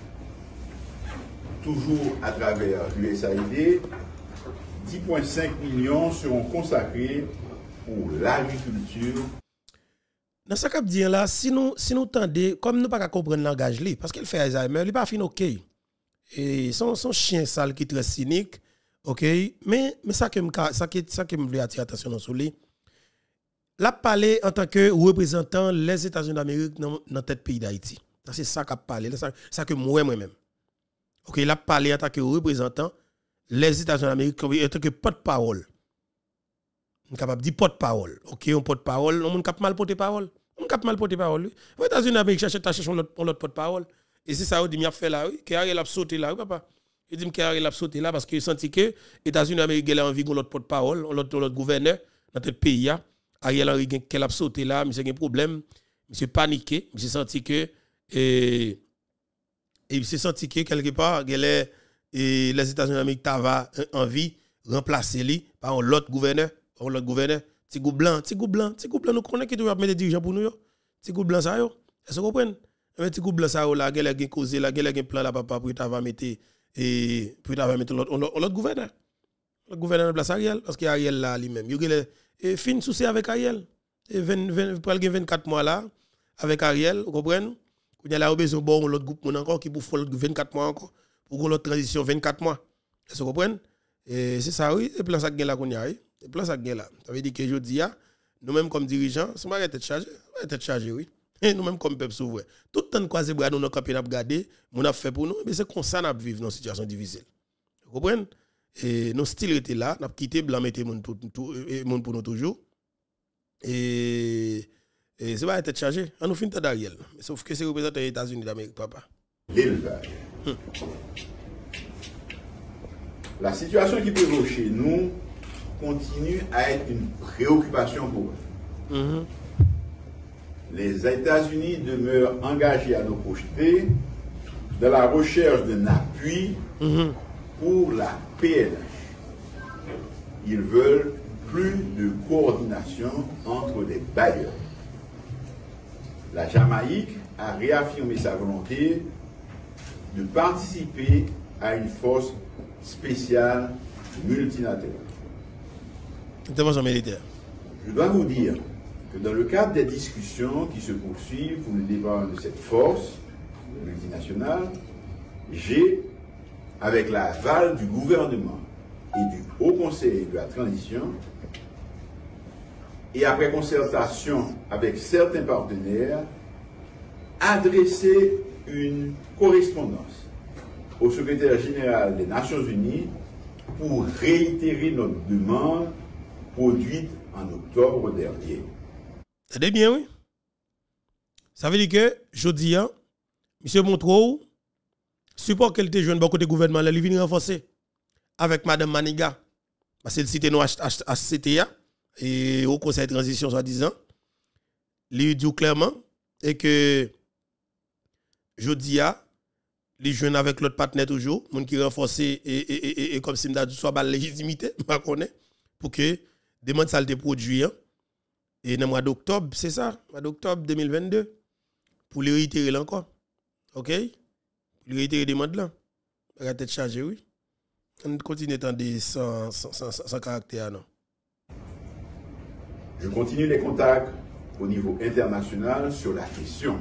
Toujours à travers l'U S A I D, dix virgule cinq millions seront consacrés pour l'agriculture. Dans ce cas de là, si nous si nous tendez, comme nous pas comprendre le langage li, parce qu'il fait Alzheimer, il pas fin OK. Et son son chien sale qui est très cynique, OK, mais mais ça que ça que ça que me veut attirer attention sur lui. L'a parlé en tant que représentant les États-Unis d'Amérique dans dans tête pays d'Haïti. C'est ça qu'a parlé, ça ça que moi moi-même. OK, l'a parlé en tant que représentant les États-Unis d'Amérique en tant que porte-parole. On capable dire porte-parole. OK, on porte-parole, on cap mal porte-parole. On cap mal porte-parole. Les États-Unis d'Amérique cherchent ta chercher l'autre porte-parole. Et c'est ça on dit m'a fait là oui, que Ariel a sauté là, oui papa. Il dit que Ariel a sauté là parce qu'il senti que les États-Unis d'Amérique a envie l'autre porte-parole, l'autre l'autre gouverneur dans notre pays là. Ariel Henry qu'elle a sauté là, monsieur a un problème, monsieur paniqué, monsieur senti que et et monsieur senti que quelque part et les États-Unis d'Amérique t'ava envie remplacer lui par l'autre gouverneur, par l'autre gouverneur, petit groupe blanc, petit groupe blanc, petit groupe blanc nous connaît qui doit mettre des dirigeants pour nous yo. Petit groupe blanc ça yo. Est-ce que vous comprenez? Un petit groupe blanc ça yo là, gèl a causé là, gèl a un plan là papa pour t'ava mettre et pour t'ava mettre l'autre l'autre gouverneur. Le gouverneur de place Ariel parce que Ariel là lui-même, yo et fin souci avec Ariel. Et vingt, vingt, pour vingt-quatre mois là avec Ariel, vous comprenez? Il y a là besoin bon l'autre groupe encore qui pour faire l'autre vingt-quatre mois encore pour l'autre transition vingt-quatre mois. Est-ce que vous comprenez? Et c'est ça oui, et plan ça gain là qu'on y a, et plan ça gain là. Ça veut dire que jodi a nous-mêmes comme dirigeants, c'est pas tête chargée, tête chargée, oui. Et nous-mêmes comme peuple souverain. Tout le temps de croiser bras nous dans camp n'a regarder, mon a fait pour nous, mais c'est comme ça n'a vivre dans une situation difficile. Vous comprenez? Et nos styles étaient là, n'a quitté blanc mettre mon tout mon pour nous toujours. Et et c'est pas tête chargée, on nous fin de d'Ariel. Sauf que c'est représentant des États-Unis d'Amérique, papa. L'élevage. Hum. La situation qui prévaut chez nous continue à être une préoccupation pour eux. Mm-hmm. Les États-Unis demeurent engagés à nos côtés dans la recherche d'un appui mm-hmm. pour la P N H. Ils veulent plus de coordination entre les bailleurs. La Jamaïque a réaffirmé sa volonté de participer à une force spéciale multilatérale. Intervention militaire. Je dois vous dire que dans le cadre des discussions qui se poursuivent pour le déploiement de cette force multinationale, j'ai, avec l'aval du gouvernement et du Haut Conseil de la Transition, et après concertation avec certains partenaires, adressé une correspondance au secrétaire général des Nations Unies pour réitérer notre demande produite en octobre dernier. C'est bien, oui. Ça veut dire que, je dis, hein, M. Montreux, support qu'elle était jeune, beaucoup de gouvernement, elle vient renforcer avec Mme Maniga. Parce qu'elle cite nous H C T A et au Conseil de transition, soi-disant. Il dit clairement et que, je dis, les jeunes avec l'autre partenaire toujours, monde qui renforce et, et, et, et comme si m'da soit la légitimité, je connais, pour que demande ça le produit. Hein. Et dans le mois d'octobre, c'est ça, mois d'octobre deux mille vingt-deux, pour les réitérer là encore. OK? Pour les réitérer demande là. La tête chargée, oui. On continue d'étendre sans, sans, sans, sans caractère, non. Je continue les contacts au niveau international sur la question.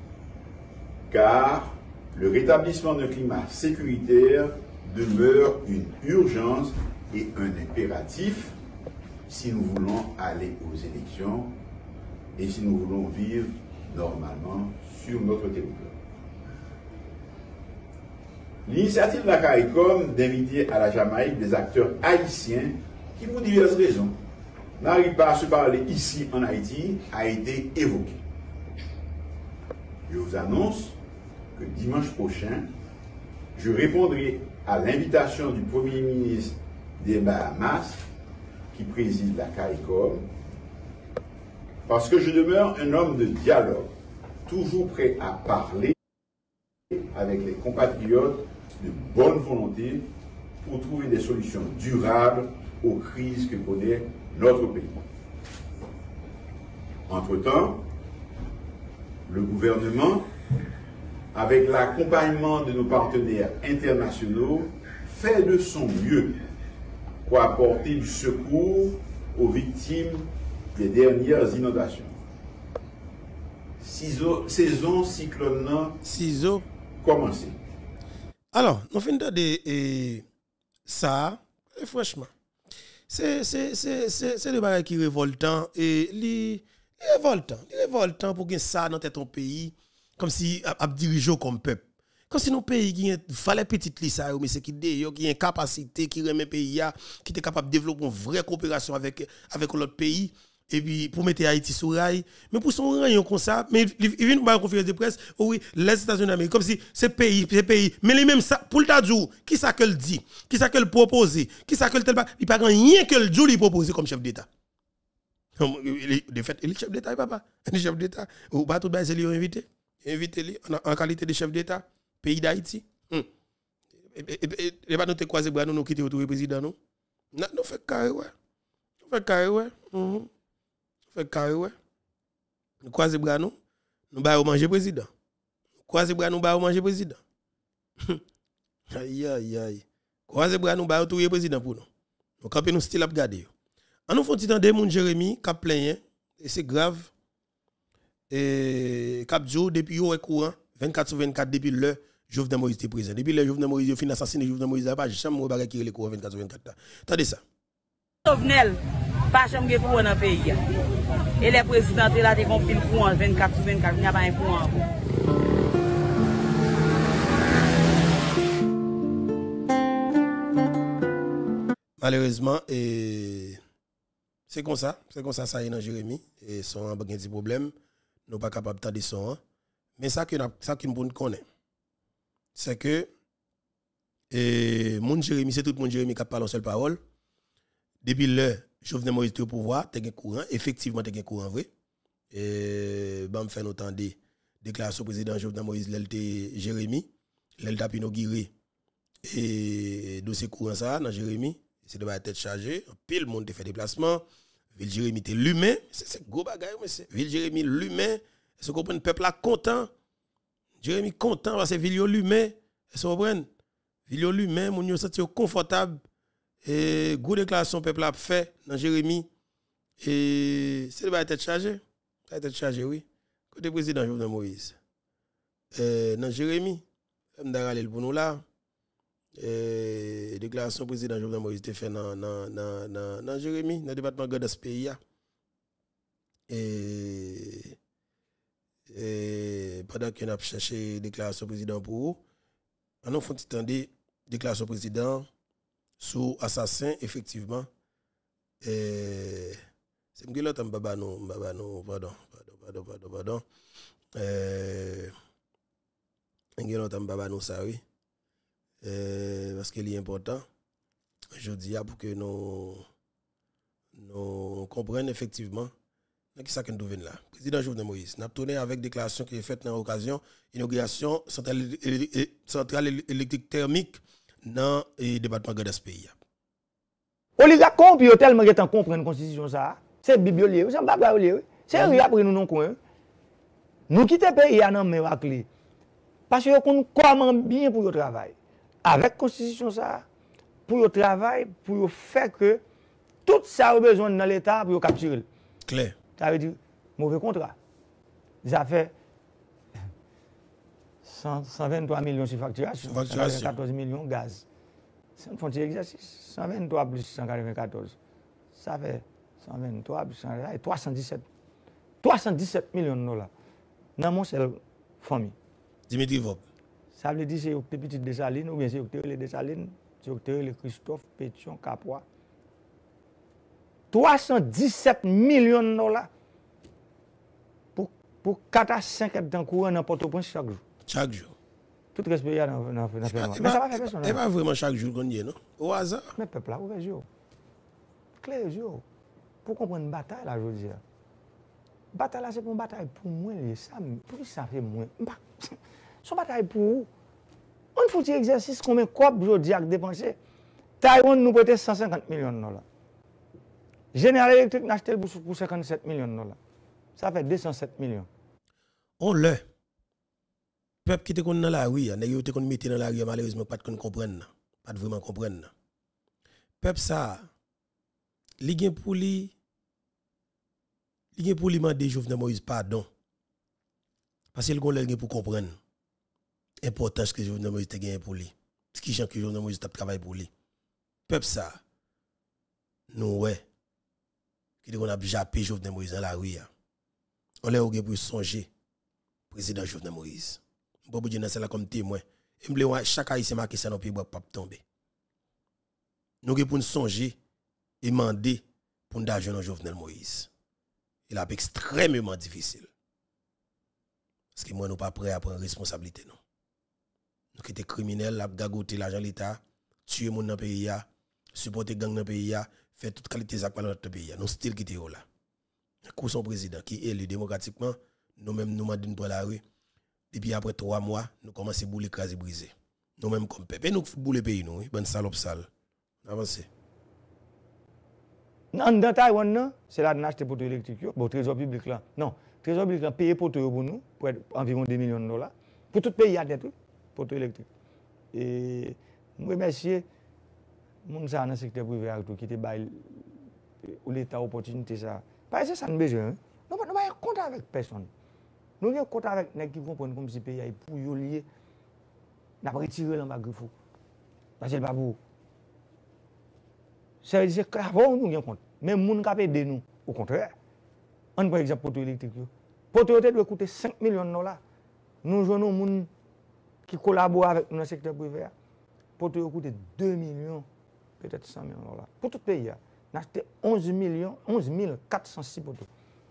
Car le rétablissement d'un climat sécuritaire demeure une urgence et un impératif si nous voulons aller aux élections et si nous voulons vivre normalement sur notre territoire. L'initiative de la CARICOM d'inviter à la Jamaïque des acteurs haïtiens qui, pour diverses raisons, n'arrivent pas à se parler ici en Haïti a été évoquée. Je vous annonce que dimanche prochain, je répondrai à l'invitation du Premier ministre des Bahamas, qui préside la CARICOM, parce que je demeure un homme de dialogue, toujours prêt à parler avec les compatriotes de bonne volonté pour trouver des solutions durables aux crises que connaît notre pays. Entre-temps, le gouvernement, avec l'accompagnement de nos partenaires internationaux, fait de son mieux pour apporter du secours aux victimes des dernières inondations. Ciseaux, saison cyclone Ciseaux. commencé. Alors, nous finissons de ça, et franchement, c'est le bagage qui est révoltant et li révoltant, révoltant pour que ça dans ton pays comme si a diriger comme peuple. Comme si nos pays qui fallait petite lisa mais c'est qui qui a une capacité qui remet pays qui est capable de développer une vraie coopération avec avec l'autre pays et puis pour mettre Haïti sur rail mais pour son rayon comme ça mais il vient nous faire une conférence de presse oh oui les États-Unis d'Amérique comme si c'est pays c'est pays mais les mêmes ça pour le tadjou qui ça qu'elle dit qui ça qu'elle propose qui ça qu'elle tel pas il pas rien que le djou lui proposer comme chef d'état de fait il est chef d'état papa il est chef d'état ou pas tout bas c'est lui invité invité lui en qualité de chef d'état pays d'Haïti. Hum. Et pas nous te croiser bras nous nous quitter autour président nous. Nous fait carré ouais. Nous fait carré ouais. Mhm. Fait carré ouais. Nous croiser bras nous, nous ba manger président. Croiser bras nous ba manger président. Aïe aïe aïe. Croiser bras nous ba autour président pour nous. Nous camper nous style à regarder. En nous font titan de moun Jérémy cap plein et c'est grave. Et cap jour depuis au courant vingt-quatre sur vingt-quatre depuis le Jovenel Moïse était présent. Depuis le Jovenel Moïse fin assassiné Jovenel Moïse pas jamais bagay qui les courant vingt-quatre sur vingt-quatre. Attendez ça. Jovenel, pas chambre pour dans le pays. Et les présidents là, ils ont pile pour vingt-quatre sur vingt-quatre, il n'y a pas un point. Malheureusement, et c'est comme ça, c'est comme ça, ça y est dans Jérémy, et son a un petit problème, nous pas capable de son. Mais ça que ça que nous connaît, c'est que et mon Jérémy, c'est tout mon Jérémy qui parle en seule parole. Depuis le Jovenel Moïse au pouvoir, t'es un courant, effectivement t'es un courant vrai. Et ben me fait autant de déclaration président Jovenel Moïse l'était Jérémy, l'était inauguré et dossier courant ça dans Jérémy. C'est de tête chargée, pile monde te fait déplacement, ville Jérémy était l'humain, c'est gros bagaille monsieur. Ville Jérémy l'humain, est-ce que vous comprenez peuple là content. Jérémy content parce que ville l'humain, est-ce que vous comprenez? Ville l'humain, mon yo senti confortable et gros déclaration peuple a fait dans Jérémy et c'est de tête chargée. La tête chargée oui. Côté président Jovenel Moïse. Euh dans Jérémy, m'dara pour nous là. Et déclaration président Jovenel Moïse était fait dans dans dans dans Jérémy dans le département de ce pays et et pendant qu'on a cherché déclaration président pour vous on a fait entendre déclaration président sous assassin effectivement et c'est me l'autre baba non baba non pardon pardon pardon pardon pardon euh l'autre baba non ça oui. Euh, parce qu'il est important, je dis pour que nous, nous comprenions effectivement qui ça que nous devons là. Président Jovenel Moïse, nous avons tourné avec déclaration qui est faite dans l'occasion inauguration centrale, centrale électrique thermique dans le département de ce pays. Oligarque compris tellement que comprendre la constitution ça. C'est bibliolier, c'est pas bibliolier. C'est rien après nous non coin. Nous quitter le pays à non mais clé. Parce que nous comment bien pour le travail. Avec la constitution ça, pour le travail, pour faire que tout ça a besoin dans l'État pour capturer. Clair. Ça veut dire mauvais contrat. Ça fait cent vingt-trois millions sur facturation, cent quatre-vingt-quatorze millions gaz. C'est un fond d'exercice. cent vingt-trois plus cent quatre-vingt-quatorze. Ça fait cent vingt-trois plus cent quatre-vingt-quatorze, trois cent dix-sept. trois cent dix-sept millions de dollars. Dans mon seul famille. Dimitri Vop. Ça veut dire que c'est les petits Dessalines ou bien c'est les Dessalines, c'est les Christophe, Pétion, Capois. trois cent dix-sept millions de dollars pour, pour quatre à cinq habitants courants dans Port-au-Prince chaque jour. Chaque jour. Tout respect dans dans dans Mais ça va faire personne. Et pas vraiment chaque jour qu'on y est, non? Au hasard. Mais peuple là, ouvert yeux. Clair yeux. Pour comprendre une bataille là, je veux dire. Bataille là, c'est pour une bataille pour moi, ça, pour ça fait moins. Son bataille pour où? On faut un exercice combien de cop aujourd'hui à dépenser. Taïwan nous prête cent cinquante millions de dollars. General Electric n'a acheté pour cinquante-sept millions de dollars. Ça fait deux cent sept millions. On le. Peuple qui était dans la rue, n'a eu été mis dans la rue, malheureusement, pas de comprendre. Pas de vraiment comprendre. Peuple ça, li pour lui, li pour lui demander Jovenel Moïse pardon. Parce qu'il a pour comprendre l'importance que Jovenel Moïse a gagné pour lui. Ce qui est que Jovenel Moïse a travaillé pour lui. Peuple ça, nous, ouais, qui on a jappé Jovenel Moïse dans la rue. On l'a eu pour songer, président Jovenel Moïse. Je ne peux pas dire comme témoin. Chaque haïtien marqué ça dans le pays pour tomber. Nous avons pour songer et demander pour nous d'argent dans Jovenel Moïse. Il a extrêmement difficile. Parce que moi, nous ne sommes pas prêts à prendre responsabilité. Non. Nous sommes criminels, nous avons l'argent de l'État, tuer les gens dans le pays, supporter les gangs dans le pays, faire toute qualité d'actes dans notre pays. Nous sommes qui sommes là. Nous sommes président qui est élu démocratiquement, nous-mêmes nous demandons pour la rue. Depuis après trois mois, nous commençons à bouler, craser, briser. Nous-mêmes comme peuple. Et nous bouler le pays, nous, bonne salope sale. Avancez. Dans Taïwan, c'est là qu'on a acheté pour l'électrique. Bon, trésor public là. Non, trésor public là, payé pour pour nous, pour être environ deux millions de dollars. Pour tout pays, il y a des trucs, pour électrique. Et je remercie les gens dans le secteur privé qui étaient bail l'État opportunité ça. Parce que ça nous besoin. Nous n'avons pas compte avec personne. Nous avons compte avec les gens qui comprennent comme si le pays est pour y lier. Nous avons retiré le bagage. Parce que c'est pas vous. Ça veut dire que avant nous avons compte. Mais les gens qui aidé nous, au contraire. On prend exemple poteau électrique. Poteau électrique doit coûter cinq millions de dollars. Nous jouons des gens qui collaborent avec nous dans le secteur privé. Poteau coûte deux millions, peut-être cent millions de dollars. Pour tout le pays, on a acheté onze millions, onze mille quatre cent six poteaux.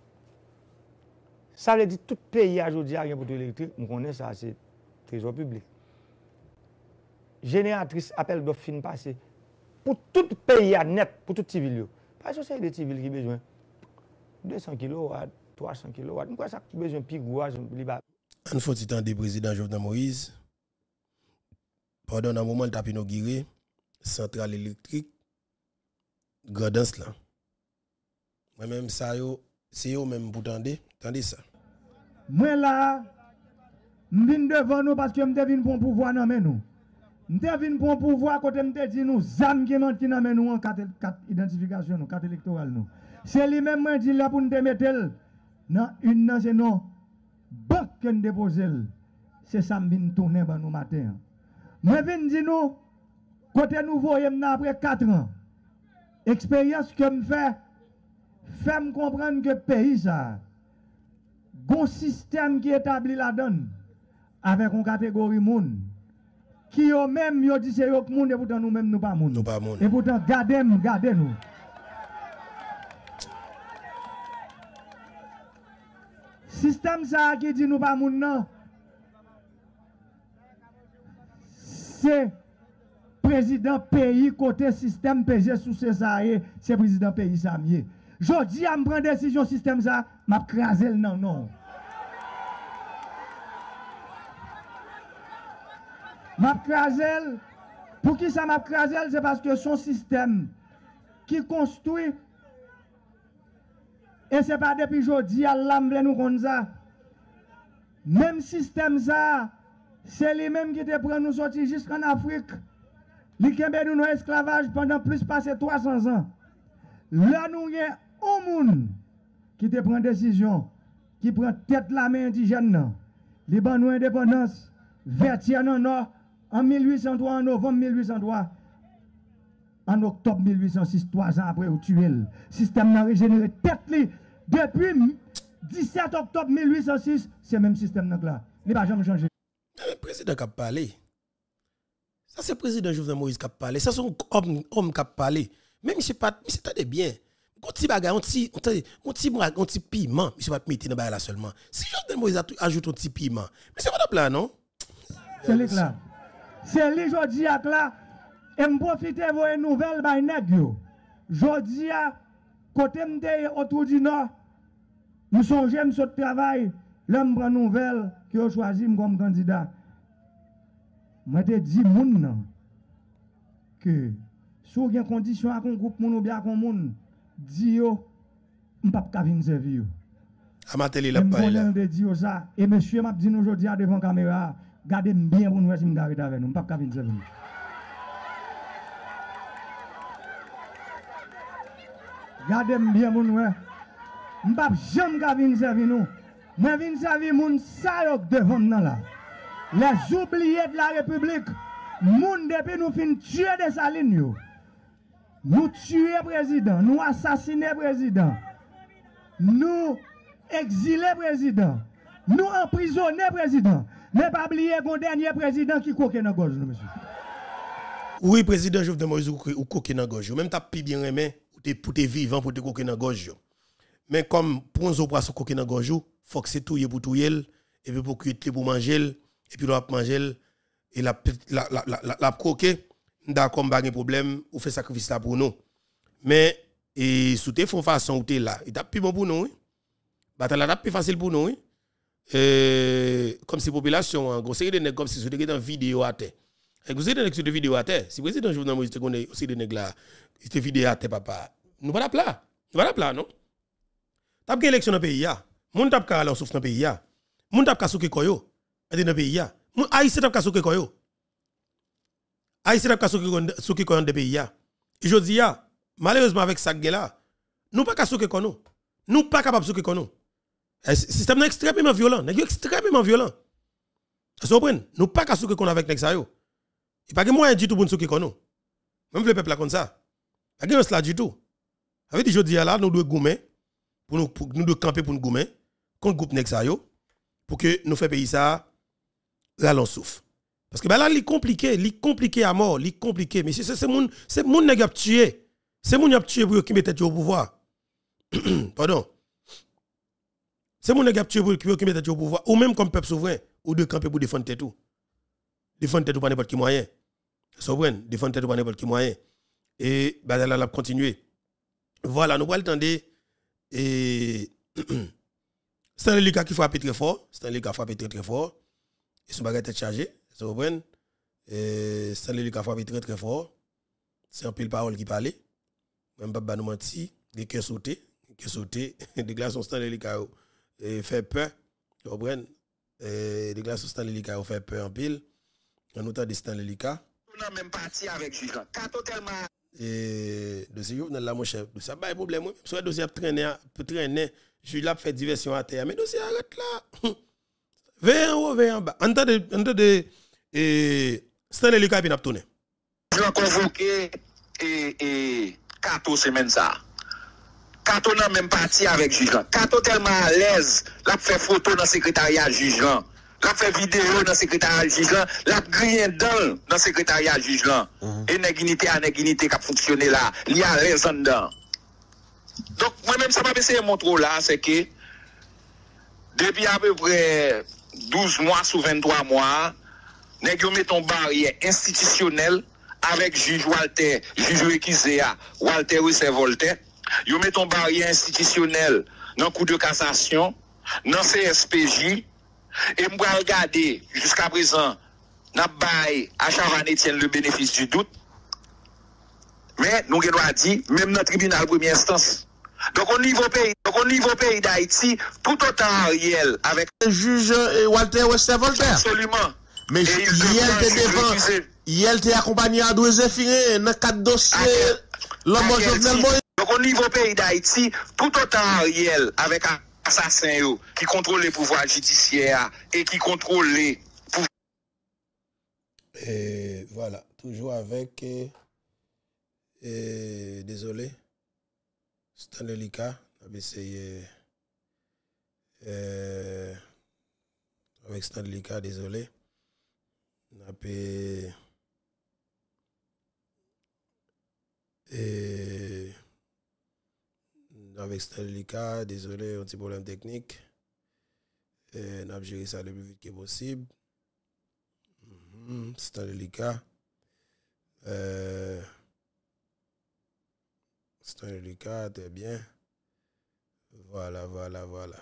Ça veut dire que tout le pays aujourd'hui a un poteau électrique. On connaît ça, c'est le trésor public. Génératrice appel d'offres fin passé. Pour tout le pays net, pour tout civil. Parce que c'est des civils qui ont besoin de deux cents kilowatts, trois cents kilowatts. Pourquoi ça a besoin de pigouage? En faut il temps des présidents Jovenel Moïse. Pendant un moment, il a inauguré centrale électrique. Gradance là. Moi-même, ça, c'est eux même pour tendre. Tendez ça. Moi là, je viens devant nous parce que je viens pour pouvoir dans nous. Je viens pour pouvoir quand je dis nous, zam qui menti dans nous en quatre identifications, nous, carte électorale nous. C'est lui-même qui dit là pour nous mettre dans une dans ces noms. Banque que nous déposons. C'est ça que je viens tourner dans nous matin. Je viens dire nous, côté nous voyons après quatre ans, expérience que je fais, fait me comprendre que le pays, ça, un système qui établit la donne, avec une catégorie moun, qui yo même yo dit c'est yo moun, et pourtant nous même nous pas moun. Nous pas moun. Et pourtant, gardez-nous, gardez-nous. Système ça qui dit nous pas moun non, c'est président pays côté système P G sous César, c'est président pays ça mieux. Je dis à me prendre décision système ça, m'a crasé le non non. M'a crasé pour qui ça m'a crasé, c'est parce que son système qui construit et c'est pas depuis aujourd'hui à l'amble nous comme ça. Même système ça, c'est lui même qui te prend nous sortir jusqu'en Afrique. Li kembe nous dans esclavage pendant plus passé trois cents ans. Là nous y a un monde qui te prend décision, qui prend tête la main indigène. Li ban nous indépendance, vertière non nord en mille huit cent trois, en novembre mille huit cent trois. En octobre mille huit cent six, trois ans après, ou tué le système n'a régénéré tête li. Depuis dix-sept octobre mille huit cent six, c'est le même système là. Il n'a jamais changé. Le président qui a parlé. Ça, c'est le président Jovenel Moïse qui a parlé. Ça, c'est un homme, homme qui a parlé. Mais monsieur pas, monsieur t'as bien. Quand tu bagages, on petit, on petit, on petit piment, monsieur va te mettre dans là seulement. Si Jovenel Moïse ajoute un petit piment, mais c'est pas là, non? C'est lui là. C'est lui, je dis à là, et me profiter de vos nouvelles, bah, nèg yo. Je dis à, côté m'de autour du Nord, nous songeons à ce travail, l'homme prend nouvelle, qui a choisi comme candidat. Moi, je dis moun que si vous avez une condition à un groupe moun ou bien à un monde, dis yo, je ne peux pas venir servir. Amatel la paille là. Ça. Et monsieur m'a dit aujourd'hui devant la caméra, gardez bien pour nous si je avec nous, je ne peux pas venir servir. Gardez bien pour nous, je ne peux pas jamais venir servir nous. Je viens venir servir moun sa devant nous là. Les oubliés de la République, moun depuis nous fin tuer des salines, nous tuer président, nous assassiner président, nous exiler président, nous emprisonner président. Mais pas oublier qu'on dernier président qui coque dans la gorge, monsieur. Oui, président Jovenel Moïse ou coque dans la gorge. Même t'as pi bien aimé pour te vivant pour te coque dans la gorge. Mais comme pour un poisson coque dans la gorge, faut que c'est tout pour tout et puis pour cuire pour manger. Et puis, l'on manger et la la la la la croquer, d'accord, pas de problème, ou fait sacrifice là pour nous. Mais et sous tes font façon où tu es là, il t'a plus bon pour nous, oui. Bataille là plus facile pour nous, oui. Euh, comme si population en gros série de nèg comme si c'était dans vidéo à terre. Et vous êtes dans une vidéo à terre. Si président Jovenel Moïse te connaît aussi de nèg là, c'était vidéo à terre papa. Nous pas la plat. Nous pas la plat non. T'as gagné élection dans le pays ya. Moun t'a ka alors souffre dans le pays ya. Moun t'a ka souke koyo. Dans le pays ya. Haïtien t'a ka souke koyo. Haïtien t'a ka souke koyo dans le pays ya. Et je dis ya, malheureusement avec ça là, nous pas ka souke kono. Nous pas capable souke kono. Le système est extrêmement violent. Il est extrêmement violent. Vous comprenez? Nous pas qu'à souke qu'on avec nek sa yo. Il pas de moyen du tout pour nous souke qu'on nous. Même le peuple là comme ça. A gen cela du tout. Avec dit jodi là nous devons goumer pour nous pour nous devons camper pour nous goumer contre groupe nèg ça yo pour que nous fait pays ça ralon souffle. Parce que ben là li compliqué, li compliqué à mort, li compliqué mais c'est c'est moun c'est moun nèg a tué. C'est moun a tué pour qui mette au pouvoir. Pardon. C'est moun nèg a tué pour qui mette au pouvoir ou même comme peuple souverain ou de camper pour défendre tête tout. Défendre tête tout par n'importe qui moyen. Souverain, défendre tête tout par n'importe qui moyen. Et bah là, la continuer. Voilà, nous allons attendre et c'est un Lika qui frappe très fort, c'est un Lika qui frappe très très fort. Et son bagage est chargé, vous comprenez? Et c'est un Lika qui frappe très très fort. C'est un pile parole qui parlait. Même pas nous menti, des cœurs sautés, des cœurs sautés, des glaces sont Stanley Lika et fait peur. Vous comprenez? Et des glaces sont Stanley Lika fait peur en pile. En autant de Stanley Lika. On n'a même parti avec Jujan. Quand totalement et dossier Jovenel là mon chef ça pas de problème soit dossier traîner peut traîner je là fait diversion à terre mais dossier arrête là viens en haut viens en bas entendez entendez et Stanley Lika puis n'a tourner je vais convoquer et et Kato semaine ça Kato n'a même parti avec Jujan Kato tellement à l'aise l'a fait photo dans secrétariat Jujan l'a fait vidéo dans le secrétariat juge là, l'a grillé dans le secrétariat juge là. Et néginité à néginité qui a fonctionné là, il y a les en dedans. Donc moi-même ça m'a essayé mon trop là, c'est que depuis à peu près douze mois ou vingt-trois mois, nèg yo met ton barrière institutionnelle avec juge Walter, juge Rekizea, Walter Roussel Voltaire, yo met ton barrière institutionnelle dans cour de cassation, dans C S P J. Et moi regarder jusqu'à présent n'a bail à Chavan Etienne le bénéfice du doute. Mais nous avons dit même dans le tribunal première instance. Donc au niveau pays, donc au niveau pays d'Haïti, tout autant Ariel avec le juge Walter Wester Voltaire. Absolument. Mais il était devant, il était accompagné à deux effirés dans quatre dossiers l'homme Jovenel Moïse. Donc au niveau pays d'Haïti, tout autant Ariel avec assassins qui contrôlent les pouvoirs judiciaires et qui contrôlent les pouvoirs. Et voilà, toujours avec euh, euh, désolé Stanley Lika a essayé euh, avec Stanley Lika désolé on a payé et avec Stanley Lika, désolé, un petit problème technique. Et on a géré ça le plus vite que possible. Mm-hmm. Stanley Lika. Euh, Stanley Lika, très bien. Voilà, voilà, voilà.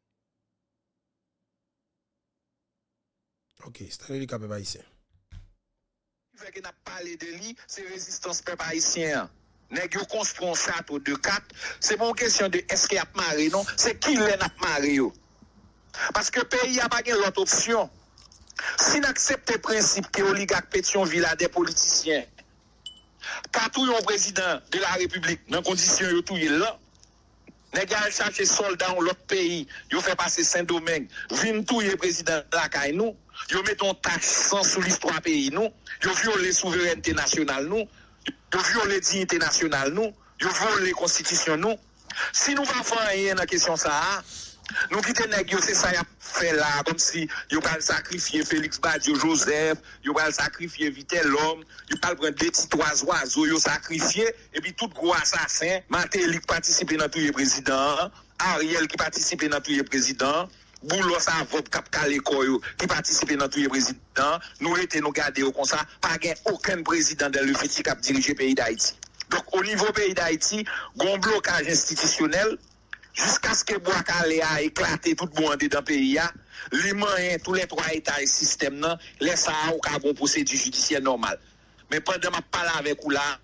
Ok, Stanley Lika, peuple haïtien. Ce qui n'a pas parlé de lui, c'est résistance peuple haïtien. Nèg yo construit un château de quatre, c'est pas une question de est-ce qu'il y a maré non, c'est qui l'en a maré yo. Parce que pays a pas l'autre option. Si n'accepte le principe que oligarque Pétionville a des politiciens, pas tout un président de la République dans condition yo tout là. Nèg a chercher soldats dans l'autre pays, yo fait passer Saint-Domingue, vinn tout le président la caille nous, yo met un taxe sans sous l'histoire pays nous, yo viole souveraineté nationale nous. Yo viole les dignités nationales nous, yo viole les constitutions nous. Si nous va faire rien dans la question ça, nous quitter nèg yo c'est ça y a fait là comme si yo pas sacrifier Félix Badio Joseph, yo pas sacrifier Vitel l'homme, yo pas prendre des petits oiseaux yo sacrifier et puis tout gros assassin, Matéli qui participer dans tout les président, Ariel qui participe dans tout les président. Boulos Avop Cap Kalekoyo qui participe dans tous les présidents, nous étions nous garder comme ça, pas aucun président dans le futur qui a dirigé le pays d'Haïti. Donc au niveau pays d'Haïti, un blocage institutionnel jusqu'à ce que Boakale a éclaté tout le monde dans le pays, les moyens, tous les trois états et systèmes, laissent ça au cas de procédure judiciaire normale. Mais pendant que je parle avec vous là,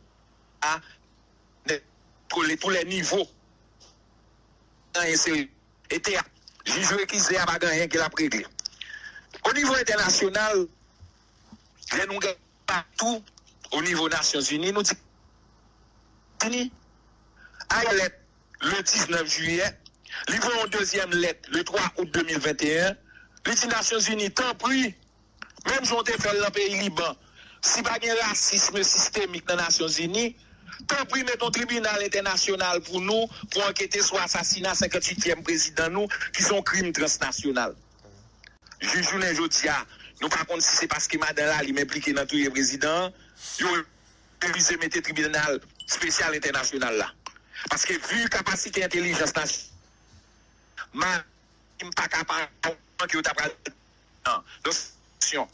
tous les niveaux, étaient juge Rekizea a pas gagné qui l'a réglé. Au niveau international, nous gagnons partout au niveau des Nations Unies, nous disons le dix-neuf juillet, livrons une deuxième lettre le trois août deux mille vingt et un, les Nations Unies, tant pis, même si on fait dans le pays Liban, si pas de racisme systémique dans les Nations Unies, Tant pis, mettons tribunal international pour nous, pour enquêter sur l'assassinat cinquante-huitième président nous, qui sont crimes transnationaux. Juge journée Jodia, nous par contre si c'est parce que madame là, il m'implique dans tous les présidents, il révisé mettre tribunal spécial international là. Parce que vu capacité intelligence nationale, ma pas capable que tu as donc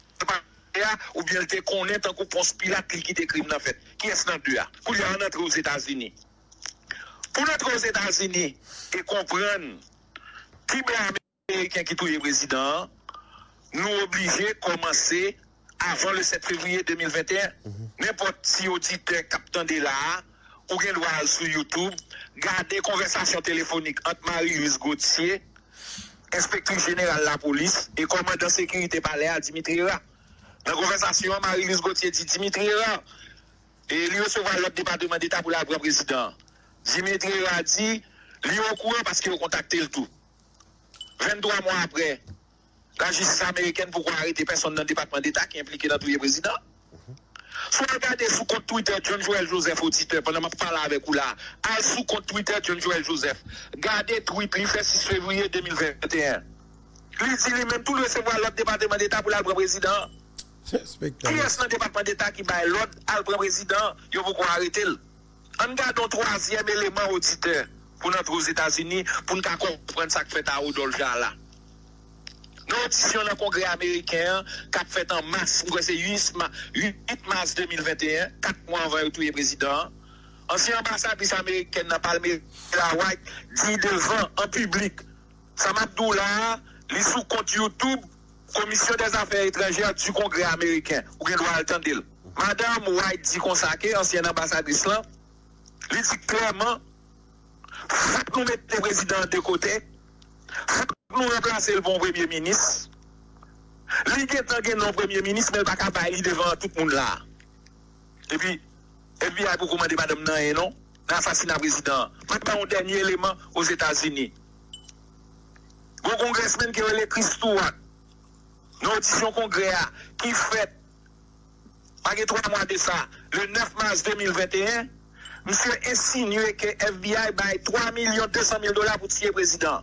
ou bien te connaît tant qu'on pense Pilate qui te crime en fait. Qui est-ce dans deux? Pour y entrer aux États-Unis. Pour entrer aux États-Unis et comprendre qui est américain qui est le président, nous obligés de commencer avant le sept février deux mille vingt et un. N'importe si auditeur captant de là, ou bien voir sur YouTube, garder conversation téléphonique entre Marie-Louise Gauthier, inspecteur général de la police, et commandant de sécurité palais à Dimitri Ra. Dans la conversation, Marie-Louise Gauthier dit Dimitri Ra, et il recevoir l'autre département d'État pour la voix président. Dimitri Ra dit, il est au courant parce qu'il a contacté le tout. vingt-trois mois après, la justice américaine pourquoi arrêter personne dans le département d'État qui est impliqué dans tous les présidents. Soit regardez sous compte Twitter John Joel Joseph auditeur pendant que je parle avec vous là. À sous compte Twitter John Joel Joseph. Gardez tweet il fait six février deux mille vingt et un. Il dit lui-même tout le recevoir l'autre département d'État pour le président. Qui est-ce dans le département d'État qui va l'autre à le président? Il faut arrêter. On garde un troisième élément auditeur pour notre aux États-Unis pour nous comprendre ce que fait à Rodolphe là. Nous audition dans le Congrès américain, qui a fait en mars, c'est huit mars deux mille vingt et un, quatre mois avant le tout le président. Ancien ambassadrice américaine n'a pas le la White dit devant en public. Samadou là, les sous compte YouTube, Commission des affaires étrangères du Congrès américain. Ou bien doit attendre. Madame White dit qu'on s'acque, ancienne ambassadrice là, il dit clairement, faut que nous mettions le président de côté. Faut que nous remplacer le bon premier ministre. Lui qui est non premier ministre, mais il ne va pas aller devant tout le monde là. Et puis, F B I pour commander madame Nan, non? L'assassinat président. Maintenant, un dernier élément aux États-Unis. Le congressman qui est le Chris Stewart, une audition congrès qui fait, malgré trois mois de ça, le neuf mars deux mille vingt et un, monsieur insinué que F B I baille trois millions deux cent mille dollars pour tuer le président.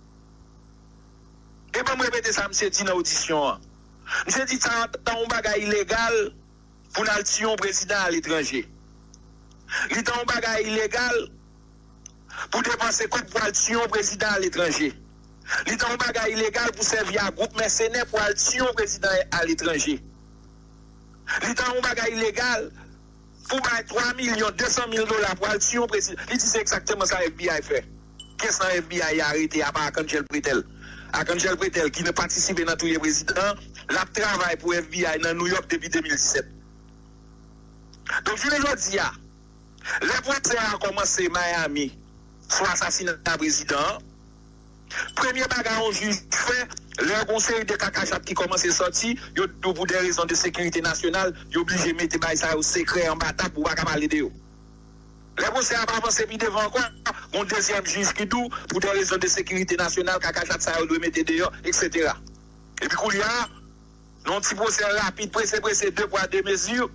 Et bien, je répète ça, monsieur dit dans l'audition. Monsieur dit ça, dans un bagage illégal pour nous tuer un président à l'étranger. Il est un bagage illégal pour dépenser quoi pour tuer un président à l'étranger. Il est un bagage illégal pour servir à un groupe mercenaire pour tuer un président à l'étranger. Il est un bagage illégal pour bailler trois millions deux cent mille dollars pour tuer un président. Il dit c'est exactement ça que F B I fait. Qu'est-ce que le F B I a arrêté à part Angel Pretel? Angel Pretel qui ne participe dans tous les présidents, l'a travaille pour F B I dans New York depuis deux mille dix-sept. Donc, je le dis, les procès a commencé Miami sur l'assassinat du président. Premier bagage au juge fait, le conseil de Kakachat qui commence à sortir, pour des raisons de sécurité nationale, il est obligé de mettre ça au secret en bataille pour ne pas parler de eux. Les procès a avancé puis devant quoi? Mon deuxième juge qui dit, pour des raisons de sécurité nationale, Kakachat ça doit mettre dehors, et cetera. Et puis, il y a un petit procès rapide, pressé, pressé, deux poids, deux mesures.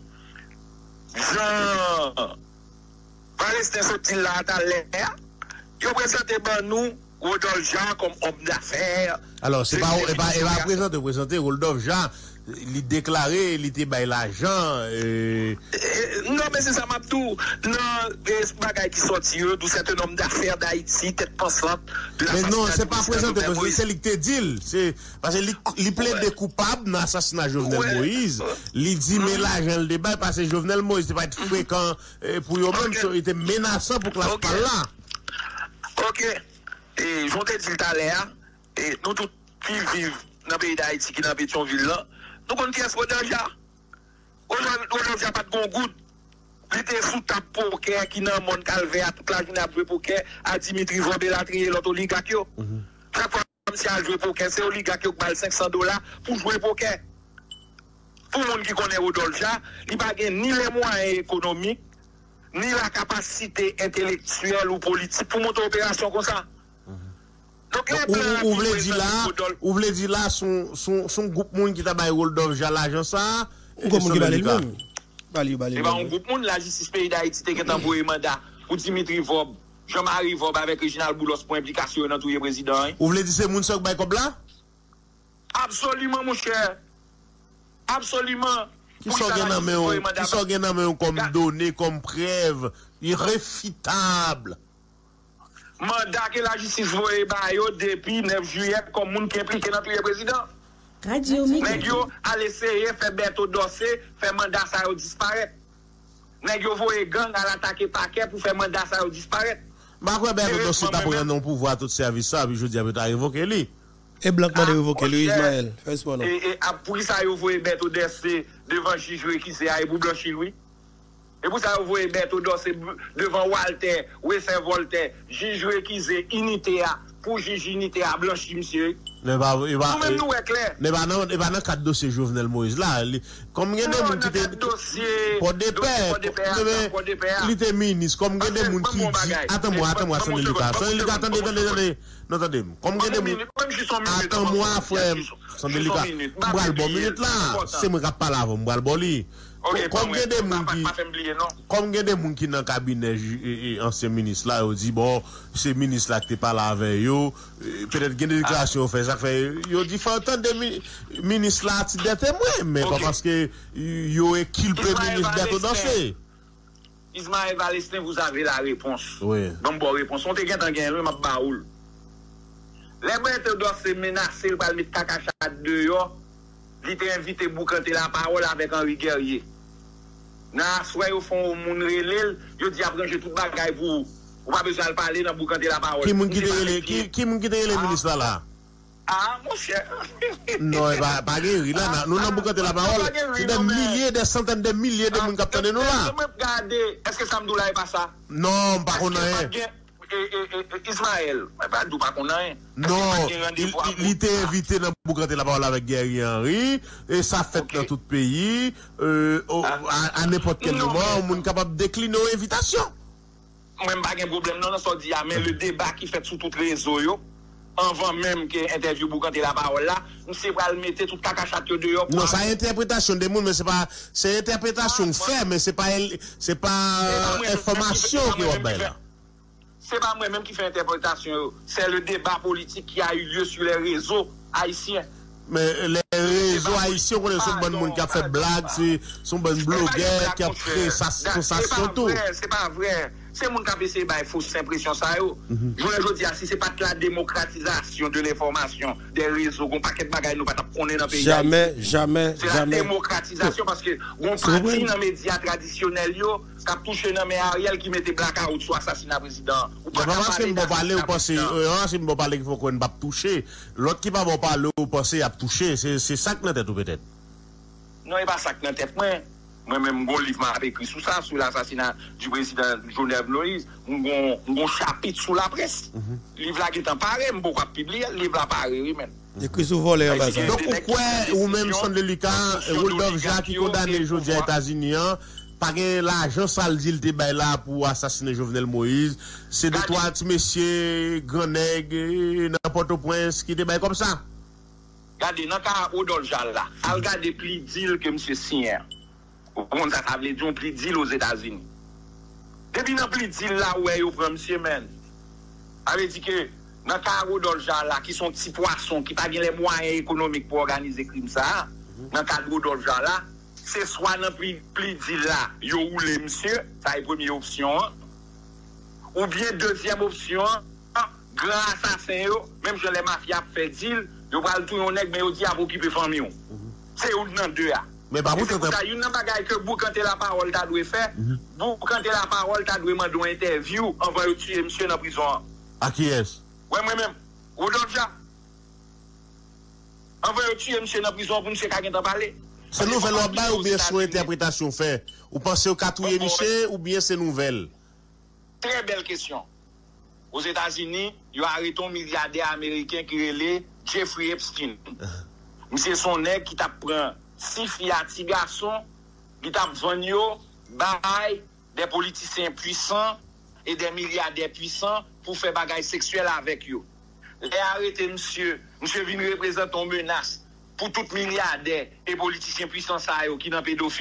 Jean, Palestin sorti là à l'air, il a présenté nous, Rodolphe Jean, comme homme d'affaires. Alors, c'est pas, il va présenter, présenter Rodolphe Jean. Il déclaré, il était by l'argent. Euh... Non, mais c'est ça, Mabdou. Non, ce bagage qui sortit, d'où c'est un homme d'affaires d'Haïti, tête pensante. Mais non, c'est pas présenté, c'est lui qui te dit. C'est parce qu'il plaide des coupables dans l'assassinat de Jovenel ouais. Moïse. Il dit, mais l'argent, le débat, parce que Jovenel Moïse, c'est pas être fréquent pour eux-mêmes, il était menaçant pour que la okay. parle là. Ok. Et je te dis tout à l'heure, et nous tous qui vivent dans le pays d'Haïti, qui dans Pétionville là, nous connaissons qui est-ce qu'on a déjà. On n'a pas de bon goût. Il était sous ta poker qui n'a pas de calvaire, toute la journée à jouer poker, à Dimitri Vambélatri et l'autre oligarque. Chaque fois que si elle joue poker, c'est oligarque qui a cinq cents dollars pour jouer poker. Pour le monde qui connaît Rodolphe, il n'a pas ni les moyens économiques, ni la capacité intellectuelle ou politique pour monter opération comme ça. Donc, ou voulez dire là, ou voulez dire là, son, son, son groupe monde qui t'a baillé Rodolphe Jean l'argent ça, ou comme qui va le même. Bali, bali. C'est pas un groupe monde, la justice pays d'Haïti, qui a envoyé mandat pour Dimitri Vob, Jean-Marie Vob avec Reginald Boulos pour implication dans tout le président. Vous voulez dire que c'est moun sok bay comme là? Absolument, mon cher. Absolument. Qui sont gagnés comme données, comme preuve irréfutable. Mandat que la justice voye depuis neuf juillet comme moun qui impliqué dans tout le président. Radio Nèg yo a essayer faire Beto dossier, faire mandat ça yo disparaître. Nèg yo voye gang à l'attaquer paquet pour faire mandat ça yo disparaître. Bah quoi Beto dossier t'a pris non pouvoir tout service ça puis je dis a révoquer lui. Et blanc de révoquer lui Ismaël. Et et pour ça yo voye Beto dossier devant juge qui c'est à pour blanchir lui. Et pour ça, vous voyez Beto dossier devant Walter, Wessel Voltaire, juge qui c'est unité pour juge unité à blanchir monsieur. Ne va il va nous même nous est clair. Ne va non, ne va dans quatre dossiers Jovenel Moïse là, comme il y a des gens qui étaient pour des pères, il était ministre, comme il y a des gens qui dit attends-moi, attends-moi, c'est délicat. C'est délicat, attendez, attendez, attendez. Non, attendez. Comme il y a des gens attends-moi frère, c'est délicat. M'bral bon minute là, c'est moi qui parle avant, m'bral bon li. Comme il y a des gens qui comme il y a des gens qui dans le cabinet ancien ministre là, ils dit bon, c'est ministre là qui pas là avec eux, peut-être qu'il y a des déclarations fait ça fait yo dit faut entendre des ministres là ti des témoins mais pas parce que yo est qui le premier ministre d'être dansé. Ismaël Valestin, vous avez la réponse. Oui. Donc bonne réponse. On te gagne dans gagne m'a baoul. Les Beto doit se menacer par mettre caca de yo. Il t'a invité pour canter la parole avec Henri Guerrier. Na soit au fond moun relèl, yo dit après j'ai tout bagaille pour ou pas besoin de parler dans pour canter la parole. Qui moun qui qui qui moun qui le ministre là? Ah mon cher. Non, pas pas guéri là, nous n'avons pas canter la parole. C'est des milliers, des centaines de milliers de moun qui attendent nous là. Regardez, est-ce que Samdoula est pas ça? Non, pas qu'on a. Ismaël, pas d'où pas qu'on a. Non, il était invité dans pour canter la parole avec Guerrier Henry et ça fait dans tout pays euh, à, à n'importe quel moment on est capable de décliner aux invitations. Même pas de problème non ça dit mais le débat qui fait sur tous les réseaux yo avant même que interview pour canter la parole là, on sait pas le mettre tout caca chat dehors. Non, ça interprétation des monde mais c'est pas c'est interprétation fait mais c'est pas c'est pas information qui est là. C'est pas moi-même qui fait interprétation, c'est le débat politique qui a eu lieu sur les réseaux haïtiens. Mais les réseaux haïtiens, on est un bon monde qui a fait blague, c'est son bon blogueur qui a fait sensation tout. C'est pas vrai. C'est mon qui a essayé de fausse impression ça yo. Je veux dire si c'est pas la démocratisation de l'information des réseaux, qu'on paquet de bagages nous pas connaître dans le pays. Jamais, jamais, c'est jamais. La démocratisation parce que on parti dans les médias traditionnels yo, qui a touché dans mes Ariel qui mettait blackout sur assassinat président. Ou pas parce que me parler ou penser, euh, si me parler qu'il faut qu'on pas toucher, l'autre qui va parler ou penser à toucher, c'est c'est ça que dans tête ou peut-être. Non, il pas ça que dans tête moi. Moi-même, mon livre m'a écrit sur ça, sur l'assassinat du président Jovenel Moïse. Mon chapitre sur la presse. Le livre là qui est en paré, je vais publier, le livre là paré, oui, même. Écrit souvent les ambassades. Donc, pourquoi, ou même Sandre Lucas, Rudolph Jacques, qui condamné aujourd'hui aux États-Unis, pas que l'argent sale dit le là pour assassiner Jovenel Moïse, c'est de toi, messieurs, Grenègue, n'importe Prince, qui débat comme ça. Regardez, dans le cas Rudolph Jacques là, regardez plus deal que M. Signer. On ça ça veut dire un pli deal aux États-Unis. Depuis dans pli deal là où est au monsieur men. Avait dit que dans cas de gens là qui sont petits poissons qui pas les moyens économiques pour organiser crime ça, dans cas de gens là, c'est soit dans pli pli deal là, yo roule monsieur, ça est première option. Ou bien deuxième option, grand assassin yo, même si les mafias fait deal, yo va tout yon nèg mais yo dit à occuper famille. C'est ou dans deux a. Mais pas vous il y a une bagaille que vous quand la parole t'as dû faire, vous quand la parole t'as dû demander une interview, on va tuer monsieur dans prison. À qui est-ce? Ouais moi-même. Rodolphe Jacques. On va tuer monsieur dans prison pour monsieur qui a parler. C'est nouvelle ou bien son interprétation fait? Ou pensez au catouiller monsieur ou bien c'est nouvelle? Très belle question. Aux États-Unis, il y a arrêté un milliardaire américain qui relait Jeffrey Epstein. Monsieur son nègre qui t'a pris six filles à six garçons, qui t'a vendu des politiciens puissants et des milliardaires puissants pour faire bagaille sexuelle avec eux. Les arrêté monsieur, monsieur vient représenter une menace pour tout milliardaire et politiciens puissants qui sont pédophiles.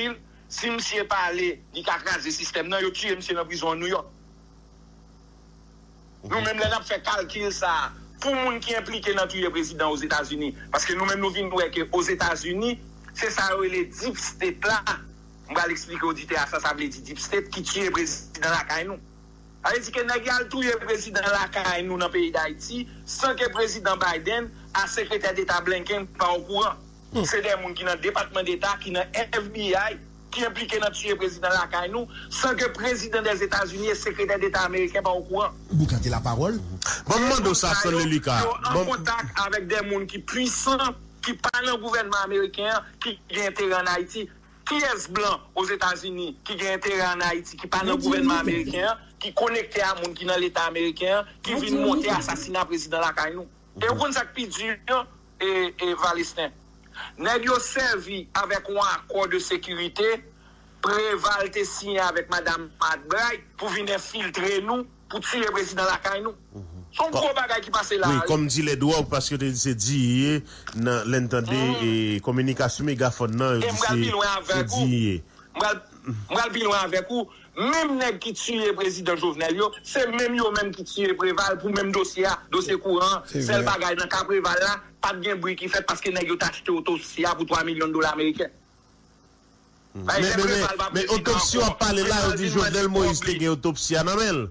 si monsieur parle, il a crasé le système, non, il tue monsieur dans la prison de New York. Nous-mêmes, nous avons fait calcul ça pour les gens qui sont impliqués dans tuer le président aux États-Unis. Parce que nous-mêmes, nous venons voir qu'aux États-Unis, c'est ça, les deep state là. On va l'expliquer au auditeur, ça, ça veut dire deep state qui tue le président là, quand nous. Ça veut dire que nous avons tué le président là, quand nous, dans le pays d'Haïti, sans que le président Biden, a secrétaire d'État Blinken, pas au courant. Mm. C'est des gens qui sont dans le département d'État, qui sont dans le F B I, qui sont impliqués dans tuer le président là, quand nous, sans que le président des États-Unis et le secrétaire d'État américain, pas au courant. Vous cantez la parole. Bon, moment ça, c'est le Lucas. En contact avec des gens qui sont puissants, qui parlent dans le gouvernement américain, qui ont intérêt en Haïti. Qui est blanc aux États-Unis, qui a intérêt en Haïti, qui parle dans le gouvernement américain, qui est connecté à gens qui dans l'État américain, qui vient monter assassiner le président la Kainou. Et vous comprenez ça qui est dur, et, et Valestin. Nous avons servi avec un accord de sécurité, Préval te signé avec Madame Madbray pour venir filtrer nous, pour tuer le président la Kainou. Son gros bagage qui passe là. Oui, comme dit les doigts, parce que c'est dit, dans l'entendé et communication mégaphone, non, c'est dit. Moi, je loin avec vous. Même nèg qui tue le président Jovenel, c'est même yo même qui tue Préval pour même dossier, dossier courant. C'est le bagage dans le cas Préval là, pas de bruit qui fait parce que nèg yo t'a acheté autopsie pour trois millions de dollars américains. Mais, mais, mais, mais autopsie, on parle là, on dit Jovenel Moïse, qui a autopsie à Namel.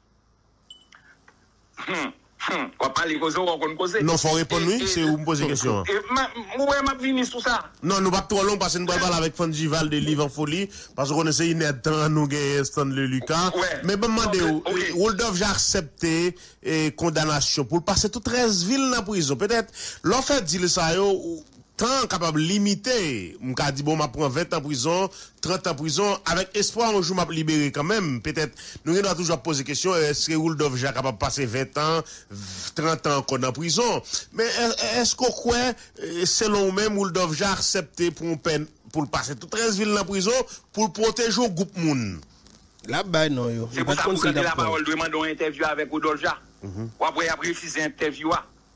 On va parler cause, on va causer. Non, faut répondre, oui, c'est où me poser question. Moi, je vais sur ça. Non, nous pas trop long parce que nous allons parler avec Fandival de Livre en Folie, parce qu'on essaie de temps nous gagner Stanley Lucas. Mais bon, demandez où, Woldov j'ai accepté condamnation pour passer toutes treize villes dans la prison. Peut-être, l'on fait dire ça, tant capable de limiter, m'ka dit bon m'a prend vingt ans en prison, trente ans en prison avec espoir un jour m'a libérer quand même. Peut-être nous devons toujours poser question est-ce que Woldov est capable de passer vingt ans, trente ans encore en prison. Mais est-ce qu'on croit selon même Woldov j'ai accepté pour une peine pour passer toutes treize villes en prison pour protéger le groupe moun. Là bas non yo. C'est pour ça que la parole demande une interview avec Woldovja. Ou après il a refusé interview.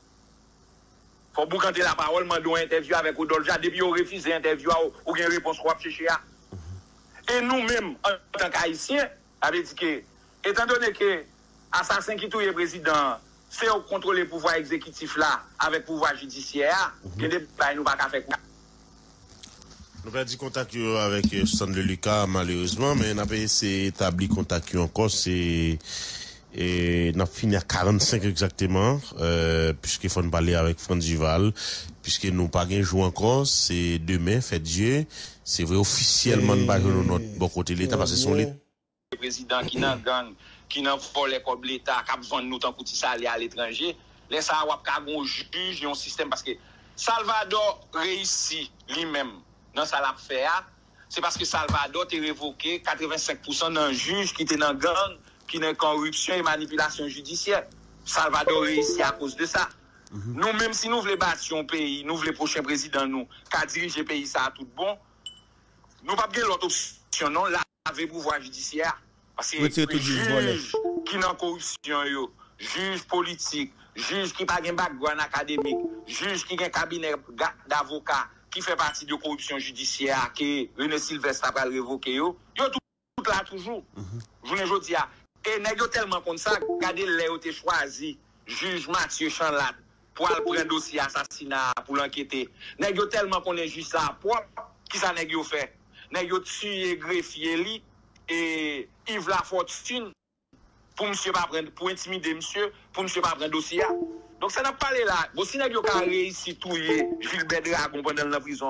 Faut vous canter la parole, mandou une interview avec Woldovja, depuis on refuse l'interview ou une réponse qu'on va chercher. Et nous-mêmes, en tant qu'Haïtiens, avait dit que, étant donné que l'assassin qui tue le président, c'est au contrôle le pouvoir exécutif là, avec le pouvoir judiciaire, que des nous pas faire quoi. Nous avons dit contact avec Stanley Lucas, malheureusement, mais on a pas essayé d'établir contact encore, c'est. Et nous avons fini à quarante-cinq exactement, euh, puisqu'il faut nous parler avec Frandival, puisque nous n'avons pas joué encore, c'est demain, fait Dieu, c'est vrai officiellement nous avons notre bon côté de l'État, parce que c'est l'État. Le président qui n'a gang, qui n'a volé comme l'État, qui a besoin de nous tant que ça aller à l'étranger, laisse ça avoir un juge, un système, parce que Salvador réussit lui-même dans sa l'a fait, c'est parce que Salvador a révoqué quatre-vingt-cinq pour cent d'un juge qui était dans le gang, qui n'a corruption et manipulation judiciaire. Salvador réussit à cause de ça. Mm-hmm. Nous, même si nous voulons bâtir un pays, nous voulons le prochain président, nous, qui a dirigé le pays, ça a tout bon, nous ne pouvons pas l'autre option, non, laver le pouvoir judiciaire. Parce que juge qui n'a corruption, yo, juge politique, juge qui n'a pas de background académique, juge qui a un cabinet d'avocats qui fait partie de la corruption judiciaire, que René Sylvestre a révoqué, yo, yo tout, tout là toujours. Mm-hmm. Je ne dis pas. Et nèg yo tellement comme ça, regardez les ont choisi juge Mathieu Chanlat pour aller prendre dossier assassinat pour l'enquêter. Nèg yo tellement connaît juge ça pour qui ça nèg yo fait. Nèg yo tué greffier li et Yves Lafortune pour monsieur pas prendre pour intimider monsieur, pour monsieur pas prendre dossier. Donc ça n'a pas parlé là. Bon si nèg yo ka réussi touyer Gilbert Dragon pendant la prison.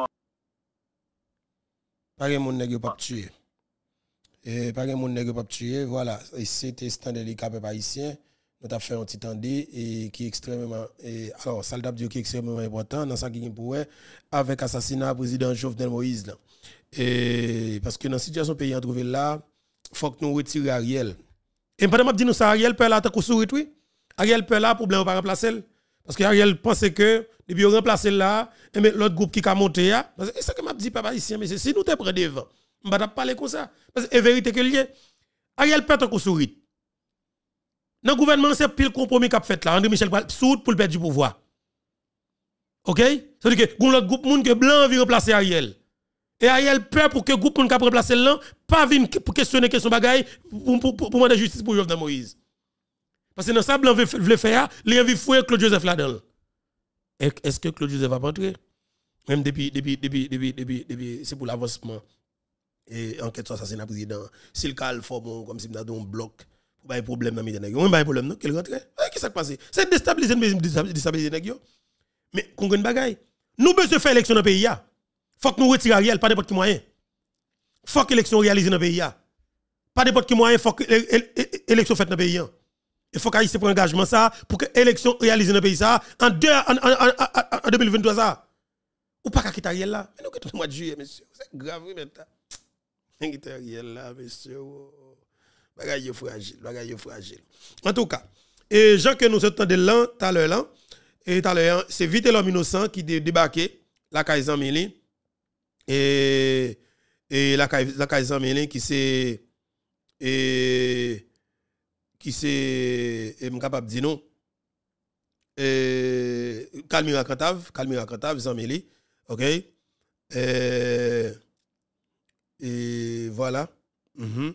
Pas que mon nèg yo pas tuer. Et pas que mon nègre pas tuer, voilà, et c'était Stanley Lucas peuple haïtien, nous avons fait un petit tendé et qui est extrêmement et alors ça dire qui est extrêmement important dans ça qui pour avec assassinat président Jovenel Moïse là. Et parce que dans la situation pays en trouvé là, faut que nous retirions Ariel. Et pendant que nous ça Ariel peut là tant qu'on sourit oui. Ariel peut là problème pas remplacer parce que Ariel pensait que depuis remplacer là, et mais l'autre groupe qui a monté là, parce que ça que m'a dit papa haïtien mais si nous te prend devant on va parler comme ça. Parce que la vérité que lié, Ariel pète qu'on sourit. Dans le gouvernement, c'est pile compromis qu'a fait là. André Michel soude pour le perdre du pouvoir. OK? C'est-à-dire que l'autre groupe monde que blanc vient remplacer Ariel. Et Ariel peur pour que le groupe qui a remplacé là, pas venir pour questionner question bagaille pour pour pour demander justice pour Jovenel Moïse. Parce que dans ça blanc veut faire, il envie fouiller Claude Joseph là-dedans. Est-ce que Claude Joseph va pas entrer? Même depuis depuis depuis depuis depuis depuis c'est pour l'avancement et enquête sur assassinat président. Si le cas le forme comme si on a un bloc pour pas un problème dans midden. On pas un problème non, quel rentre? Qu'est-ce qui s'est passé? C'est déstabiliser déstabiliser nèg yo. Mais qu'on gagne bagaille. Nous besoin faire élection dans le pays. Faut que nous retirions Ariel, pas n'importe quel moyen. Faut que l'élection réalisée dans le pays. Pas n'importe quel moyen, faut que l'élection faite dans le pays. Il faut qu'il prenne engagement ça pour que l'élection réalisée dans le pays ça en, deux, en, en, en, en deux mille vingt-trois ça. Ou pas qu'à quitter Ariel là. Mais nous quittons le mois de juillet, monsieur. C'est grave, oui, maintenant. Quitter Ariel là, monsieur. Bagaille fragile, bagaille fragile. En tout cas, et Jean que nous entendons là, tout à l'heure là, et tout à l'heure, c'est vite l'homme innocent qui débarqué, la Kaisan Mélin, et, et la Kaisan Mélin qui c'est, et, qui c'est, et capable de dire non, et, Kalmira Kantav, Kalmira Kantav, Zameli, ok, et, et voilà, mm-hmm.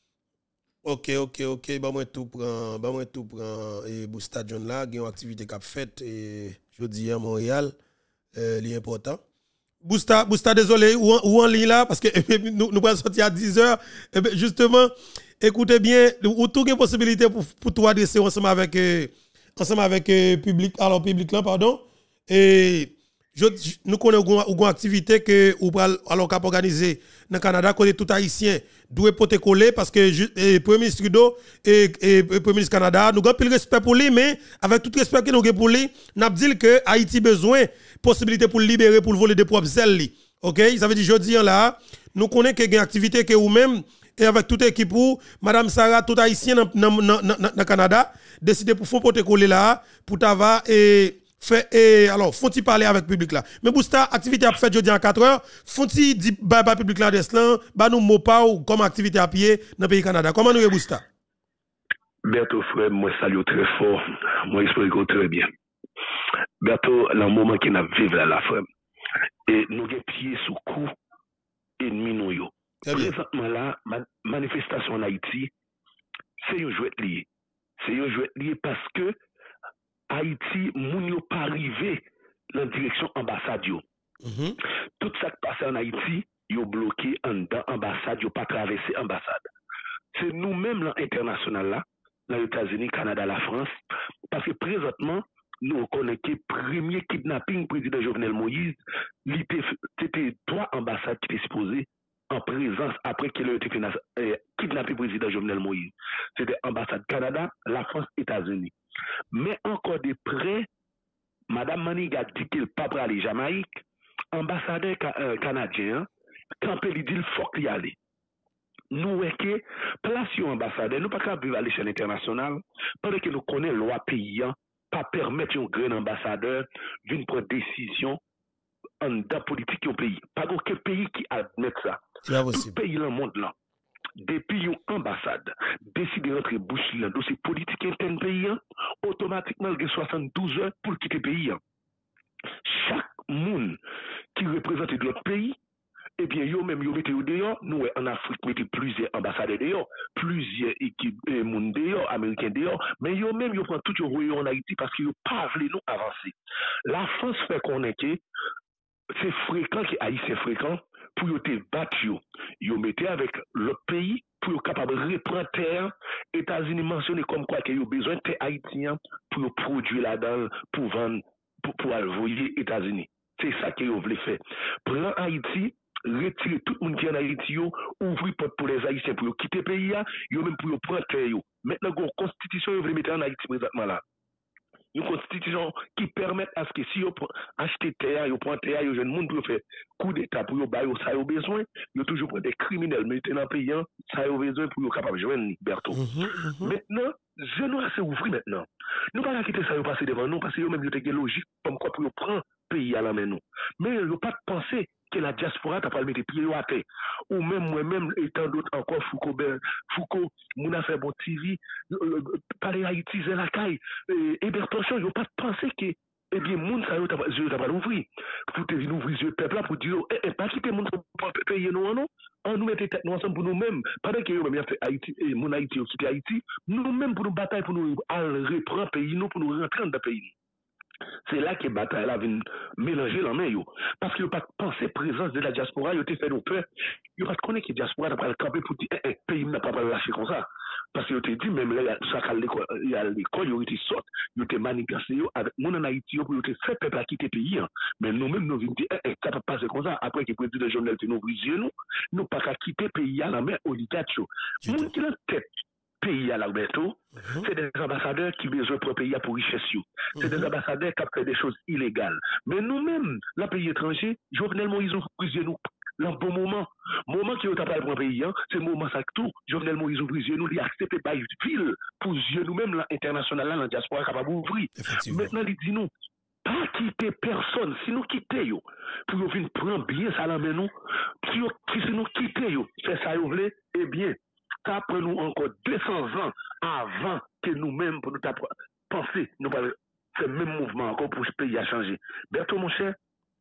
Ok, ok, ok. Bah, moi, tout prend, bah, moi, tout prend, et Bousta John là, il y a une activité qu'a faite, et je dis à Montréal, euh, l'important. Bousta, Bousta, désolé, ou, ou en ligne là, parce que nous, nous allons sortir à dix heures. Et bien, justement, écoutez bien, ou toute une possibilité pour, pour toi adresser ensemble avec, euh, ensemble avec euh, public, alors public là, pardon. Et je, nous connaissons une activité que ou alors cap organiser dans le Canada côté tout haïtien doit porter coller parce que le premier ministre Trudeau et le premier ministre Canada nous avons plus respect pour lui mais avec tout respect que nous avons pour lui n'a dit que Haïti besoin possibilité pour libérer pour voler des propres ailes. OK, ça veut dire jodi là nous connaissons que une activité que ou même et avec toute équipe pour madame Sarah tout haïtien dans le Canada décider pour faire porter coller là pour t'avoir et fait et alors font-ils parler avec le public là mais Bousta activité a fait jeudi à quatre heures font-ils dire bye bye public là d'Eslan ba nous mot pas ou comme activité à pied dans le pays Canada comment nous Bousta Berto frère moi salue très fort moi espère que très bien Berto le moment qui n'a vivre là la frère et nous avons pied sous coup ennemi nous yo présentement là manifestation en Haïti c'est un jouet lié c'est un jouet lié parce que Haïti, moun yo pas arrivé dans la direction ambassade yo. Mm-hmm. Tout ça qui passe en Haïti, yo bloqué en dedans ambassade, yo pas traversé ambassade. C'est nous-mêmes l'international là, dans les États-Unis, Canada, la France, parce que présentement, nous reconnaissons que le premier kidnapping président Jovenel Moïse, c'était trois ambassades qui étaient supposées en présence après qu'il ait été euh, kidnappé président Jovenel Moïse. C'était ambassade Canada, la France, États-Unis. Mais encore de près, Madame Maniga dit qu'il ne peut pas aller Jamaïque, ambassadeur euh, canadien, quand il dit qu'il faut qu'il y aille. Nous, que place ambassadeur, nous ne pouvons pas vivre à l'échelle internationale, parce que nous connaissons la loi paysan, pas permettre un grand ambassadeur de prendre décision en la politique au pays. Pas aucun pays qui admet ça. Tout pays dans le monde là. Depuis une ambassade décide de rentrer bouche dans le dossier politique interne pays, automatiquement il y a soixante-douze heures pour quitter le pays. Chaque monde qui représente l'autre pays, eh bien, yo même yo mettez dehors, nous en Afrique mettez plusieurs ambassadeurs dehors, plusieurs équipes euh, monde dehors, américains dehors, mais yo même yo prend tout yo royaume en Haïti parce que yo pas voulu nous avancer. La France fait connaître que c'est fréquent que Haïtien fréquent pour yo te battre yo, yo mettez avec l'autre pays pour yo capable de reprendre terre. États-Unis mentionné comme quoi que yo besoin de terre haïtien pour yo produire là-dedans pour vendre pour pour envoyer États-Unis. C'est ça que yo voulait faire. Prends Haïti, retirer tout le monde qui est en Haïti yo, ouvrir porte pour les Haïtiens pour yo quitter le pays yo même pour yo prendre terre yo. Maintenant go constitution yo voulait mettre en Haïti présentement là. Une constitution qui permet à ce que si vous achetez terre, vous prenez terre, vous jeune monde pour faire coup d'état pour vous bailler ça vous besoin, vous toujours prendre des criminels mettez dans le pays, ça vous besoin pour vous capable de joindre Berto. Mm-hmm, mm-hmm. Maintenant, je nous assez ouvrir maintenant. Nous pas quitter ça vous passer devant nous parce que vous même vous avez logique comme quoi pour vous prendre pays à la main nous. Mais vous pas penser que la diaspora t'a pas mettre pied à terre ou même moi-même étant d'autres encore Foucault ben Foucault mon affaire bon T V parler Haïti la caille et Bertonchon yo pas penser que eh bien, moun sa yo t'a pas ouvrir. Pour te venir ouvrir le peuple là pour dire, eh, eh, pas quitter moun pour payer nous, non? On nous mettait tête nous ensemble pour nous-mêmes. Pendant que nous même fait Haïti, et mon Haïti aussi quitté Haïti, nous-mêmes pour nous batailler, pour nous reprendre le pays, nous, pour nous rentrer dans le pays. C'est là que la bataille a vient mélanger la main. Parce qu'il n'y a pas pensé présence de la diaspora, il a fait nos peurs. Il n'y a pas de connaître que la diaspora n'a pas le camper pour dire, eh, eh, pays n'a pas lâché comme ça. Parce qu'il a dit, même là, il y a l'école, il a été sorti, il a été manipulé avec mon en Haïti pour faire peuple à quitter le pays. Mais nous-mêmes, nous venons dire, eh, eh, ça ne peut pas passer comme ça. Après que le président Jovenel nous brisé, nous, nous pas qu'à quitter le pays à la main oligarque. Nous qui la tête. Pays à l'Alberto, mm-hmm. c'est des ambassadeurs qui besoin pour le pays pour richesse. Mm-hmm. C'est des ambassadeurs qui fait des choses illégales. Mais nous-mêmes, le pays étranger, Jovenel Moïse nous brisé nous dans bon moment. Moment qui est pas pour un pays, hein, c'est le moment ça tout. Jovenel Moïse nous brisé nous, il a accepté par ville pour nous-mêmes l'international, la diaspora capable d'ouvrir. Maintenant, il dit nous, pas quitter personne, si nous quittons, pour nous venir prendre bien ça la main nous, si nous quittons, c'est ça vous voulez, eh bien, ça prend nous encore deux cents ans avant que nous-mêmes, pour nous penser, nous allons faire le même mouvement encore pour ce pays à changer. Berthaud, mon cher,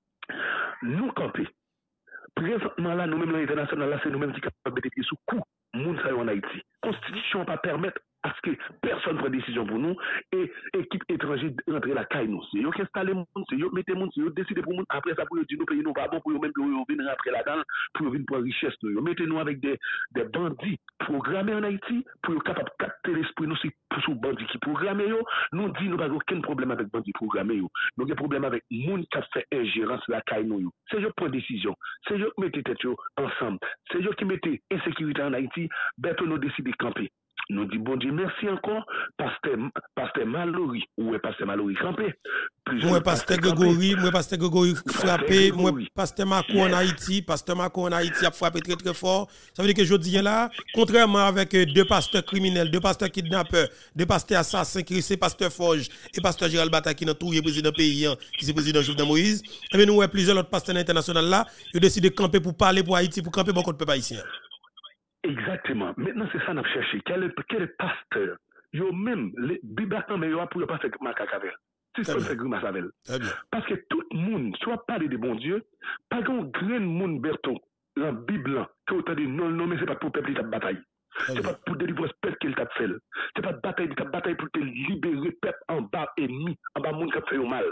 nous camper. Présentement là, nous-mêmes, l'international, là, c'est nous-mêmes qui sommes capables de mettre sous coup, monde en Haïti. La Constitution ne va pas permettre à ce que personne ne prenne décision pour nous et équipe étrangère rentrer la caille nous. C'est eux qui installent le monde, c'est eux qui mettent le monde, c'est eux qui décident pour nous. Après ça, pour eux dire nous pays nous pas bon, pour eux même pour eux venir rentrer là-dedans, pour eux venir pour la richesse. Nous mettez-nous avec des, des bandits programmés en Haïti, pour eux capables de capter l'esprit nous, c'est pour ces bandits qui programment. Nous disons nous n'avons aucun problème avec bandits programmés. Nous avons un problème avec les gens qui fait ingérence la caille nous. C'est eux qui prennent décision. C'est eux qui mettent tête ensemble. C'est eux qui mettent insécurité en Haïti. Bientôt nous décidons de camper. Nous disons bon Dieu merci encore, pasteur, pasteur Mallory, ou est pasteur Mallory campé. Moi, pasteur Grégory, moi, pasteur Grégory frappé, moi, pasteur Marco en Haïti, pasteur Marco en Haïti a frappé très très fort. Ça veut dire que je dis là, contrairement avec deux pasteurs criminels, deux pasteurs kidnappeurs, deux pasteurs assassins, qui sont pasteur Forge et pasteur Gérald Bata qui ont tout le président pays, qui est président Jovenel Moïse, et bien nous, avons plusieurs autres pasteurs internationaux là, ils ont décidé de camper pour parler pour Haïti, pour camper pour contre le peuple haïtien. Exactement. Maintenant, c'est ça qu'on a cherché. Quel est le pasteur? Yo même, les bibatants, mais yo pour pas faire macaque avec. C'est ça fait grimace avec. Parce que tout le monde, soit parler de bon Dieu, pas grand grain de monde, Berton, dans la Bible, que vous avez dit non, non, mais c'est pas pour le peuple qui a bataille. C'est pas pour délivrer ce peuple qu'il a fait. C'est pas de bataille, il a bataille pour te libérer le peuple en bas ennemi, en bas monde qui a fait mal.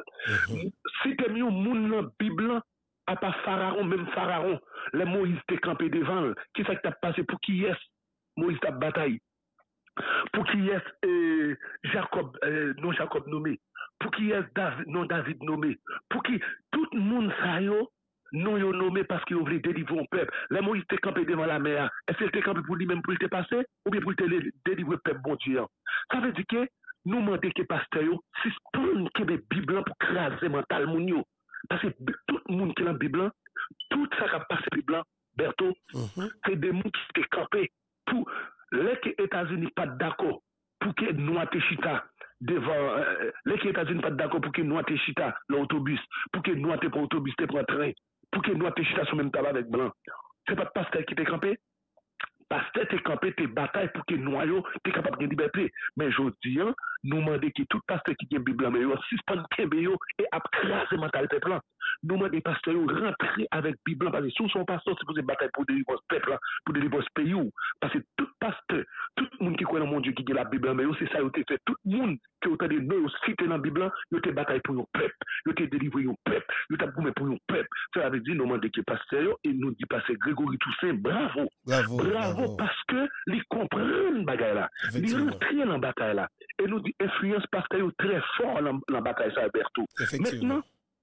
Si tu as mis au monde dans la Bible, à pas Pharaon, même Pharaon, les Moïse t'es campé devant, qui ça qui t'a passé pour qui est Moïse t'a bataille, pour qui est euh, Jacob, euh, non Jacob nommé, pour qui est David, non David nommé, pour qui tout le monde ça yo, non yo nommé parce qu'il voulait délivrer un peuple. Les Moïse t'es campé devant la mer, est-ce qu'il t'est campé pour lui-même pour le te passer, ou bien pour te délivrer le peuple bon Dieu? Ça veut dire que nous demandons que pasteur yo, si c'est que des Bibles pour craser mental moun yo. Parce que tout le monde qui est dans la Bible, tout ça qui a passé dans la Bible, Berthaud, mm-hmm. c'est des gens qui sont campés pour les États-Unis pas d'accord pour que nous te chita devant euh, les États-Unis pas d'accord pour que nous te chita l'autobus, pour que nous te prend l'autobus, te prend train, pour que nous te chita sur même tabac avec blanc. C'est pas le pasteur qui t'est campé. Pasteur t'es campé, t'es bataille pour que noyau t'es capable de liberté. Mais je dis, hein, nous demandons que tout pasteur qui a une Bible, mais suspend Kembeyo et abcraser mental peuple. Nous demandons que pasteur rentrer avec Bible parce que sous son pasteur, c'est pour une bataille pour délivrer ce peuple, pour délivrer ce pays. Parce que tout pasteur, tout le monde qui connaît mon Dieu qui a la Bible, mais c'est ça qui fait. Tout le monde qui a des noms cités dans la Bible, il a bataille pour un peuple, il a délivré un peuple, il a gommé pour un peuple. Ça veut dire nous demandons que pasteur et nous dit pasteur Grégory Toussaint, bravo. Bravo. Bravo. Parce que les comprennent bagaille là, ils rentrent dans la bataille là, et nous dit influence parce qu'ils sont très fort dans la bataille ça Berthaud. Maintenant,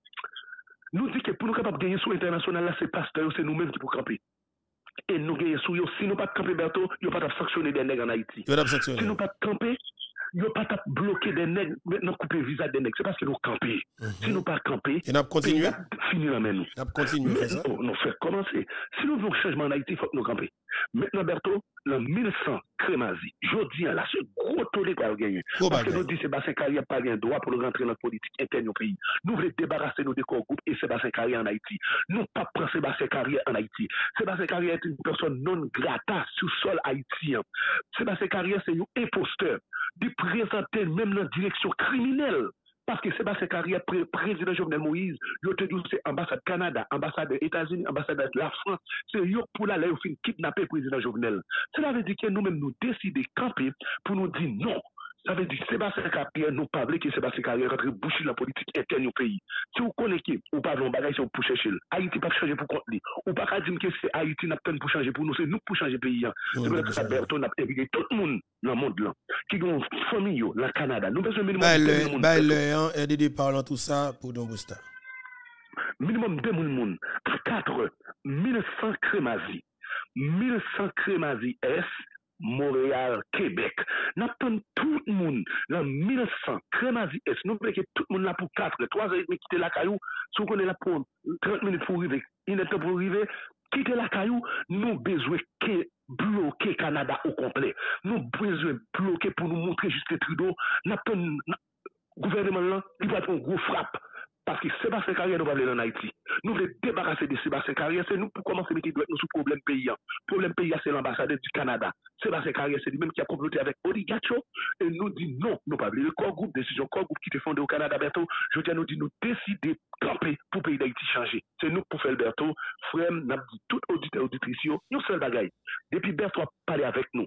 nous dit que pour nous capables de gagner sur l'international là, c'est pasteur, c'est nous-mêmes qui pour camper. Et nous gagner sur eux, si nous pas camper Berthaud, ils pas sanctionner des nègres en Haïti. Si nous pas camper, ils pas bloquer des nègres, maintenant couper visa des nègres, c'est parce que nous camper. Si nous pas camper, et nous continuer, finir la main nous. Nous continuer faire ça. Nous faire commencer. Si nous voulons changement en Haïti, il faut que nous camper. Maintenant Berthaud, en mille cent Crémazie, je dis là, c'est gros tollé qu'on a gagné. Parce que nous disons que Sébastien Carrière n'a pas un droit pour rentrer dans la politique interne au pays. Nous voulons débarrasser nos décors groupes et Sébastien Carrière en Haïti. Nous ne pas prendre Sébastien Carrière en Haïti. Sébastien Carrière est une personne non grata sur le sol haïtien. Sébastien Carrière, c'est un imposteur. De présenter même dans la direction criminelle. Parce que Sébastien Carrière, pré président Jovenel Moïse, il te dit c'est ambassade Canada, ambassade des États-Unis, ambassade de la France, c'est eux pour là, ils fin kidnapper le président Jovenel. Cela veut dire que nous-mêmes nous décidons de camper pour nous dire non. Ça veut dire que Sébastien Carrière, nous parlons que Sébastien Carrière rentre boucher la politique interne du pays. Si vous connaissez, ou pas de bagage pour chercher, Haïti pas changer pour compte, ou pas dire que c'est Haïti n'a pas pour changer pour nous, c'est nous pour changer le pays. C'est vrai que ça Berton n'a invité tout le monde dans le monde là, qui ont une famille dans le Canada. Nous besoin minimum de monde. Bah le R D D parlant tout ça pour Don Bousta. Minimum deux monde à quatre mille cent Crémazie. mille cent Crémazie S Montréal, Québec. Nous avons tout le monde dans mille cent Crémazie S. Nous voulons que tout le monde là pour quatre, trois heures et demie quitter la caillou. Si on est là pour trente minutes pour arriver, il est temps pour arriver. Quitter la caillou, nous besoin que bloquer Canada au complet. Nous besoin bloquer pour nous montrer Justin Trudeau. Nous avons gouvernement là, il va être une grosse frappe. Parce que Sébastien Carrière nous va aller en Haïti. Nous voulons débarrasser de Sébastien Carrière. C'est nous pour commencer à mettre nous sous problème paysan. Le problème paysan, c'est l'ambassadeur du Canada. Sébastien Carrière, c'est lui-même qui a comploté avec Oligacho. Et nous dit non, nous pas le corps groupe, décision corps groupe qui te fondé au Canada, Berto. Je tiens nous dit nous décider de camper pour le pays d'Haïti changer. C'est nous pour faire le Berto. Frère, nous avons dit tout auditeur, auditrice, nous seul bagaille. Depuis Berto a parlé avec nous.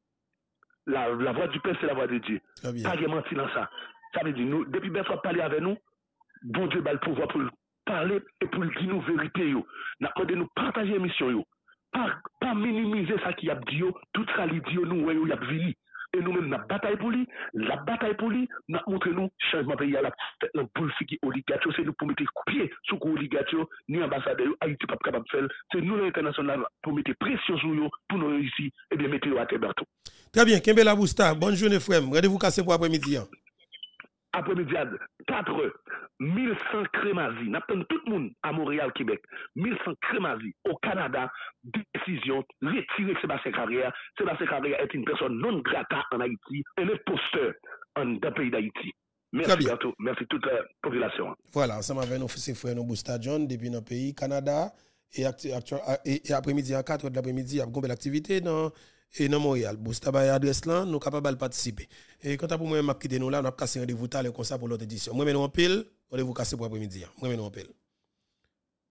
La, la voix du Père, c'est la voix de Dieu. Pas de mentir dans ça. Ça veut dire, nous, depuis Berto a parlé avec nous, bon Dieu a le pouvoir pour parler et pour dire nous vérité. Nous demandons nous partager l'émission. Pas, pas minimiser ça qui a dit, tout ça qui dit, nous, où il a venu. Et nous-mêmes, nous bataille pour lui, la bataille pour lui, nous montrons nous, changement pays à la tête, pour qui oligarque, c'est nous pour mettre pied sur l'oligarque, ni ambassadeur, Haïti pas capable de faire. C'est nous, l'international, pour mettre pression sur eux, pour nous réussir, et bien mettre à terre. Très bien, Kembe Labousta, bonne journée, frère. Rendez-vous casser pour après-midi. Après-midi, quatre heures, mille cent Crémazie. Nous avons tout le monde à Montréal, Québec. mille cent Crémazie. Au Canada, décision, retirer Sébastien Carrière. Sébastien Carrière est une personne non grata en Haïti, un imposteur dans le pays d'Haïti. Merci à tous. Merci à toute la population. Voilà, ensemble avec nos frères, nos Bousta John, depuis notre pays, Canada. Et, et, et après-midi, à quatre heures de l'après-midi, il y a une belle activité dans. Et dans Montréal, Bousta bay adresse là, nous capables de participer. Et quand pour moi m'a quitté nous là, on a cassé rendez-vous tard comme ça pour l'autre édition. Moi maintenant en pile, rendez-vous casser pour après-midi. Moi maintenant en pile.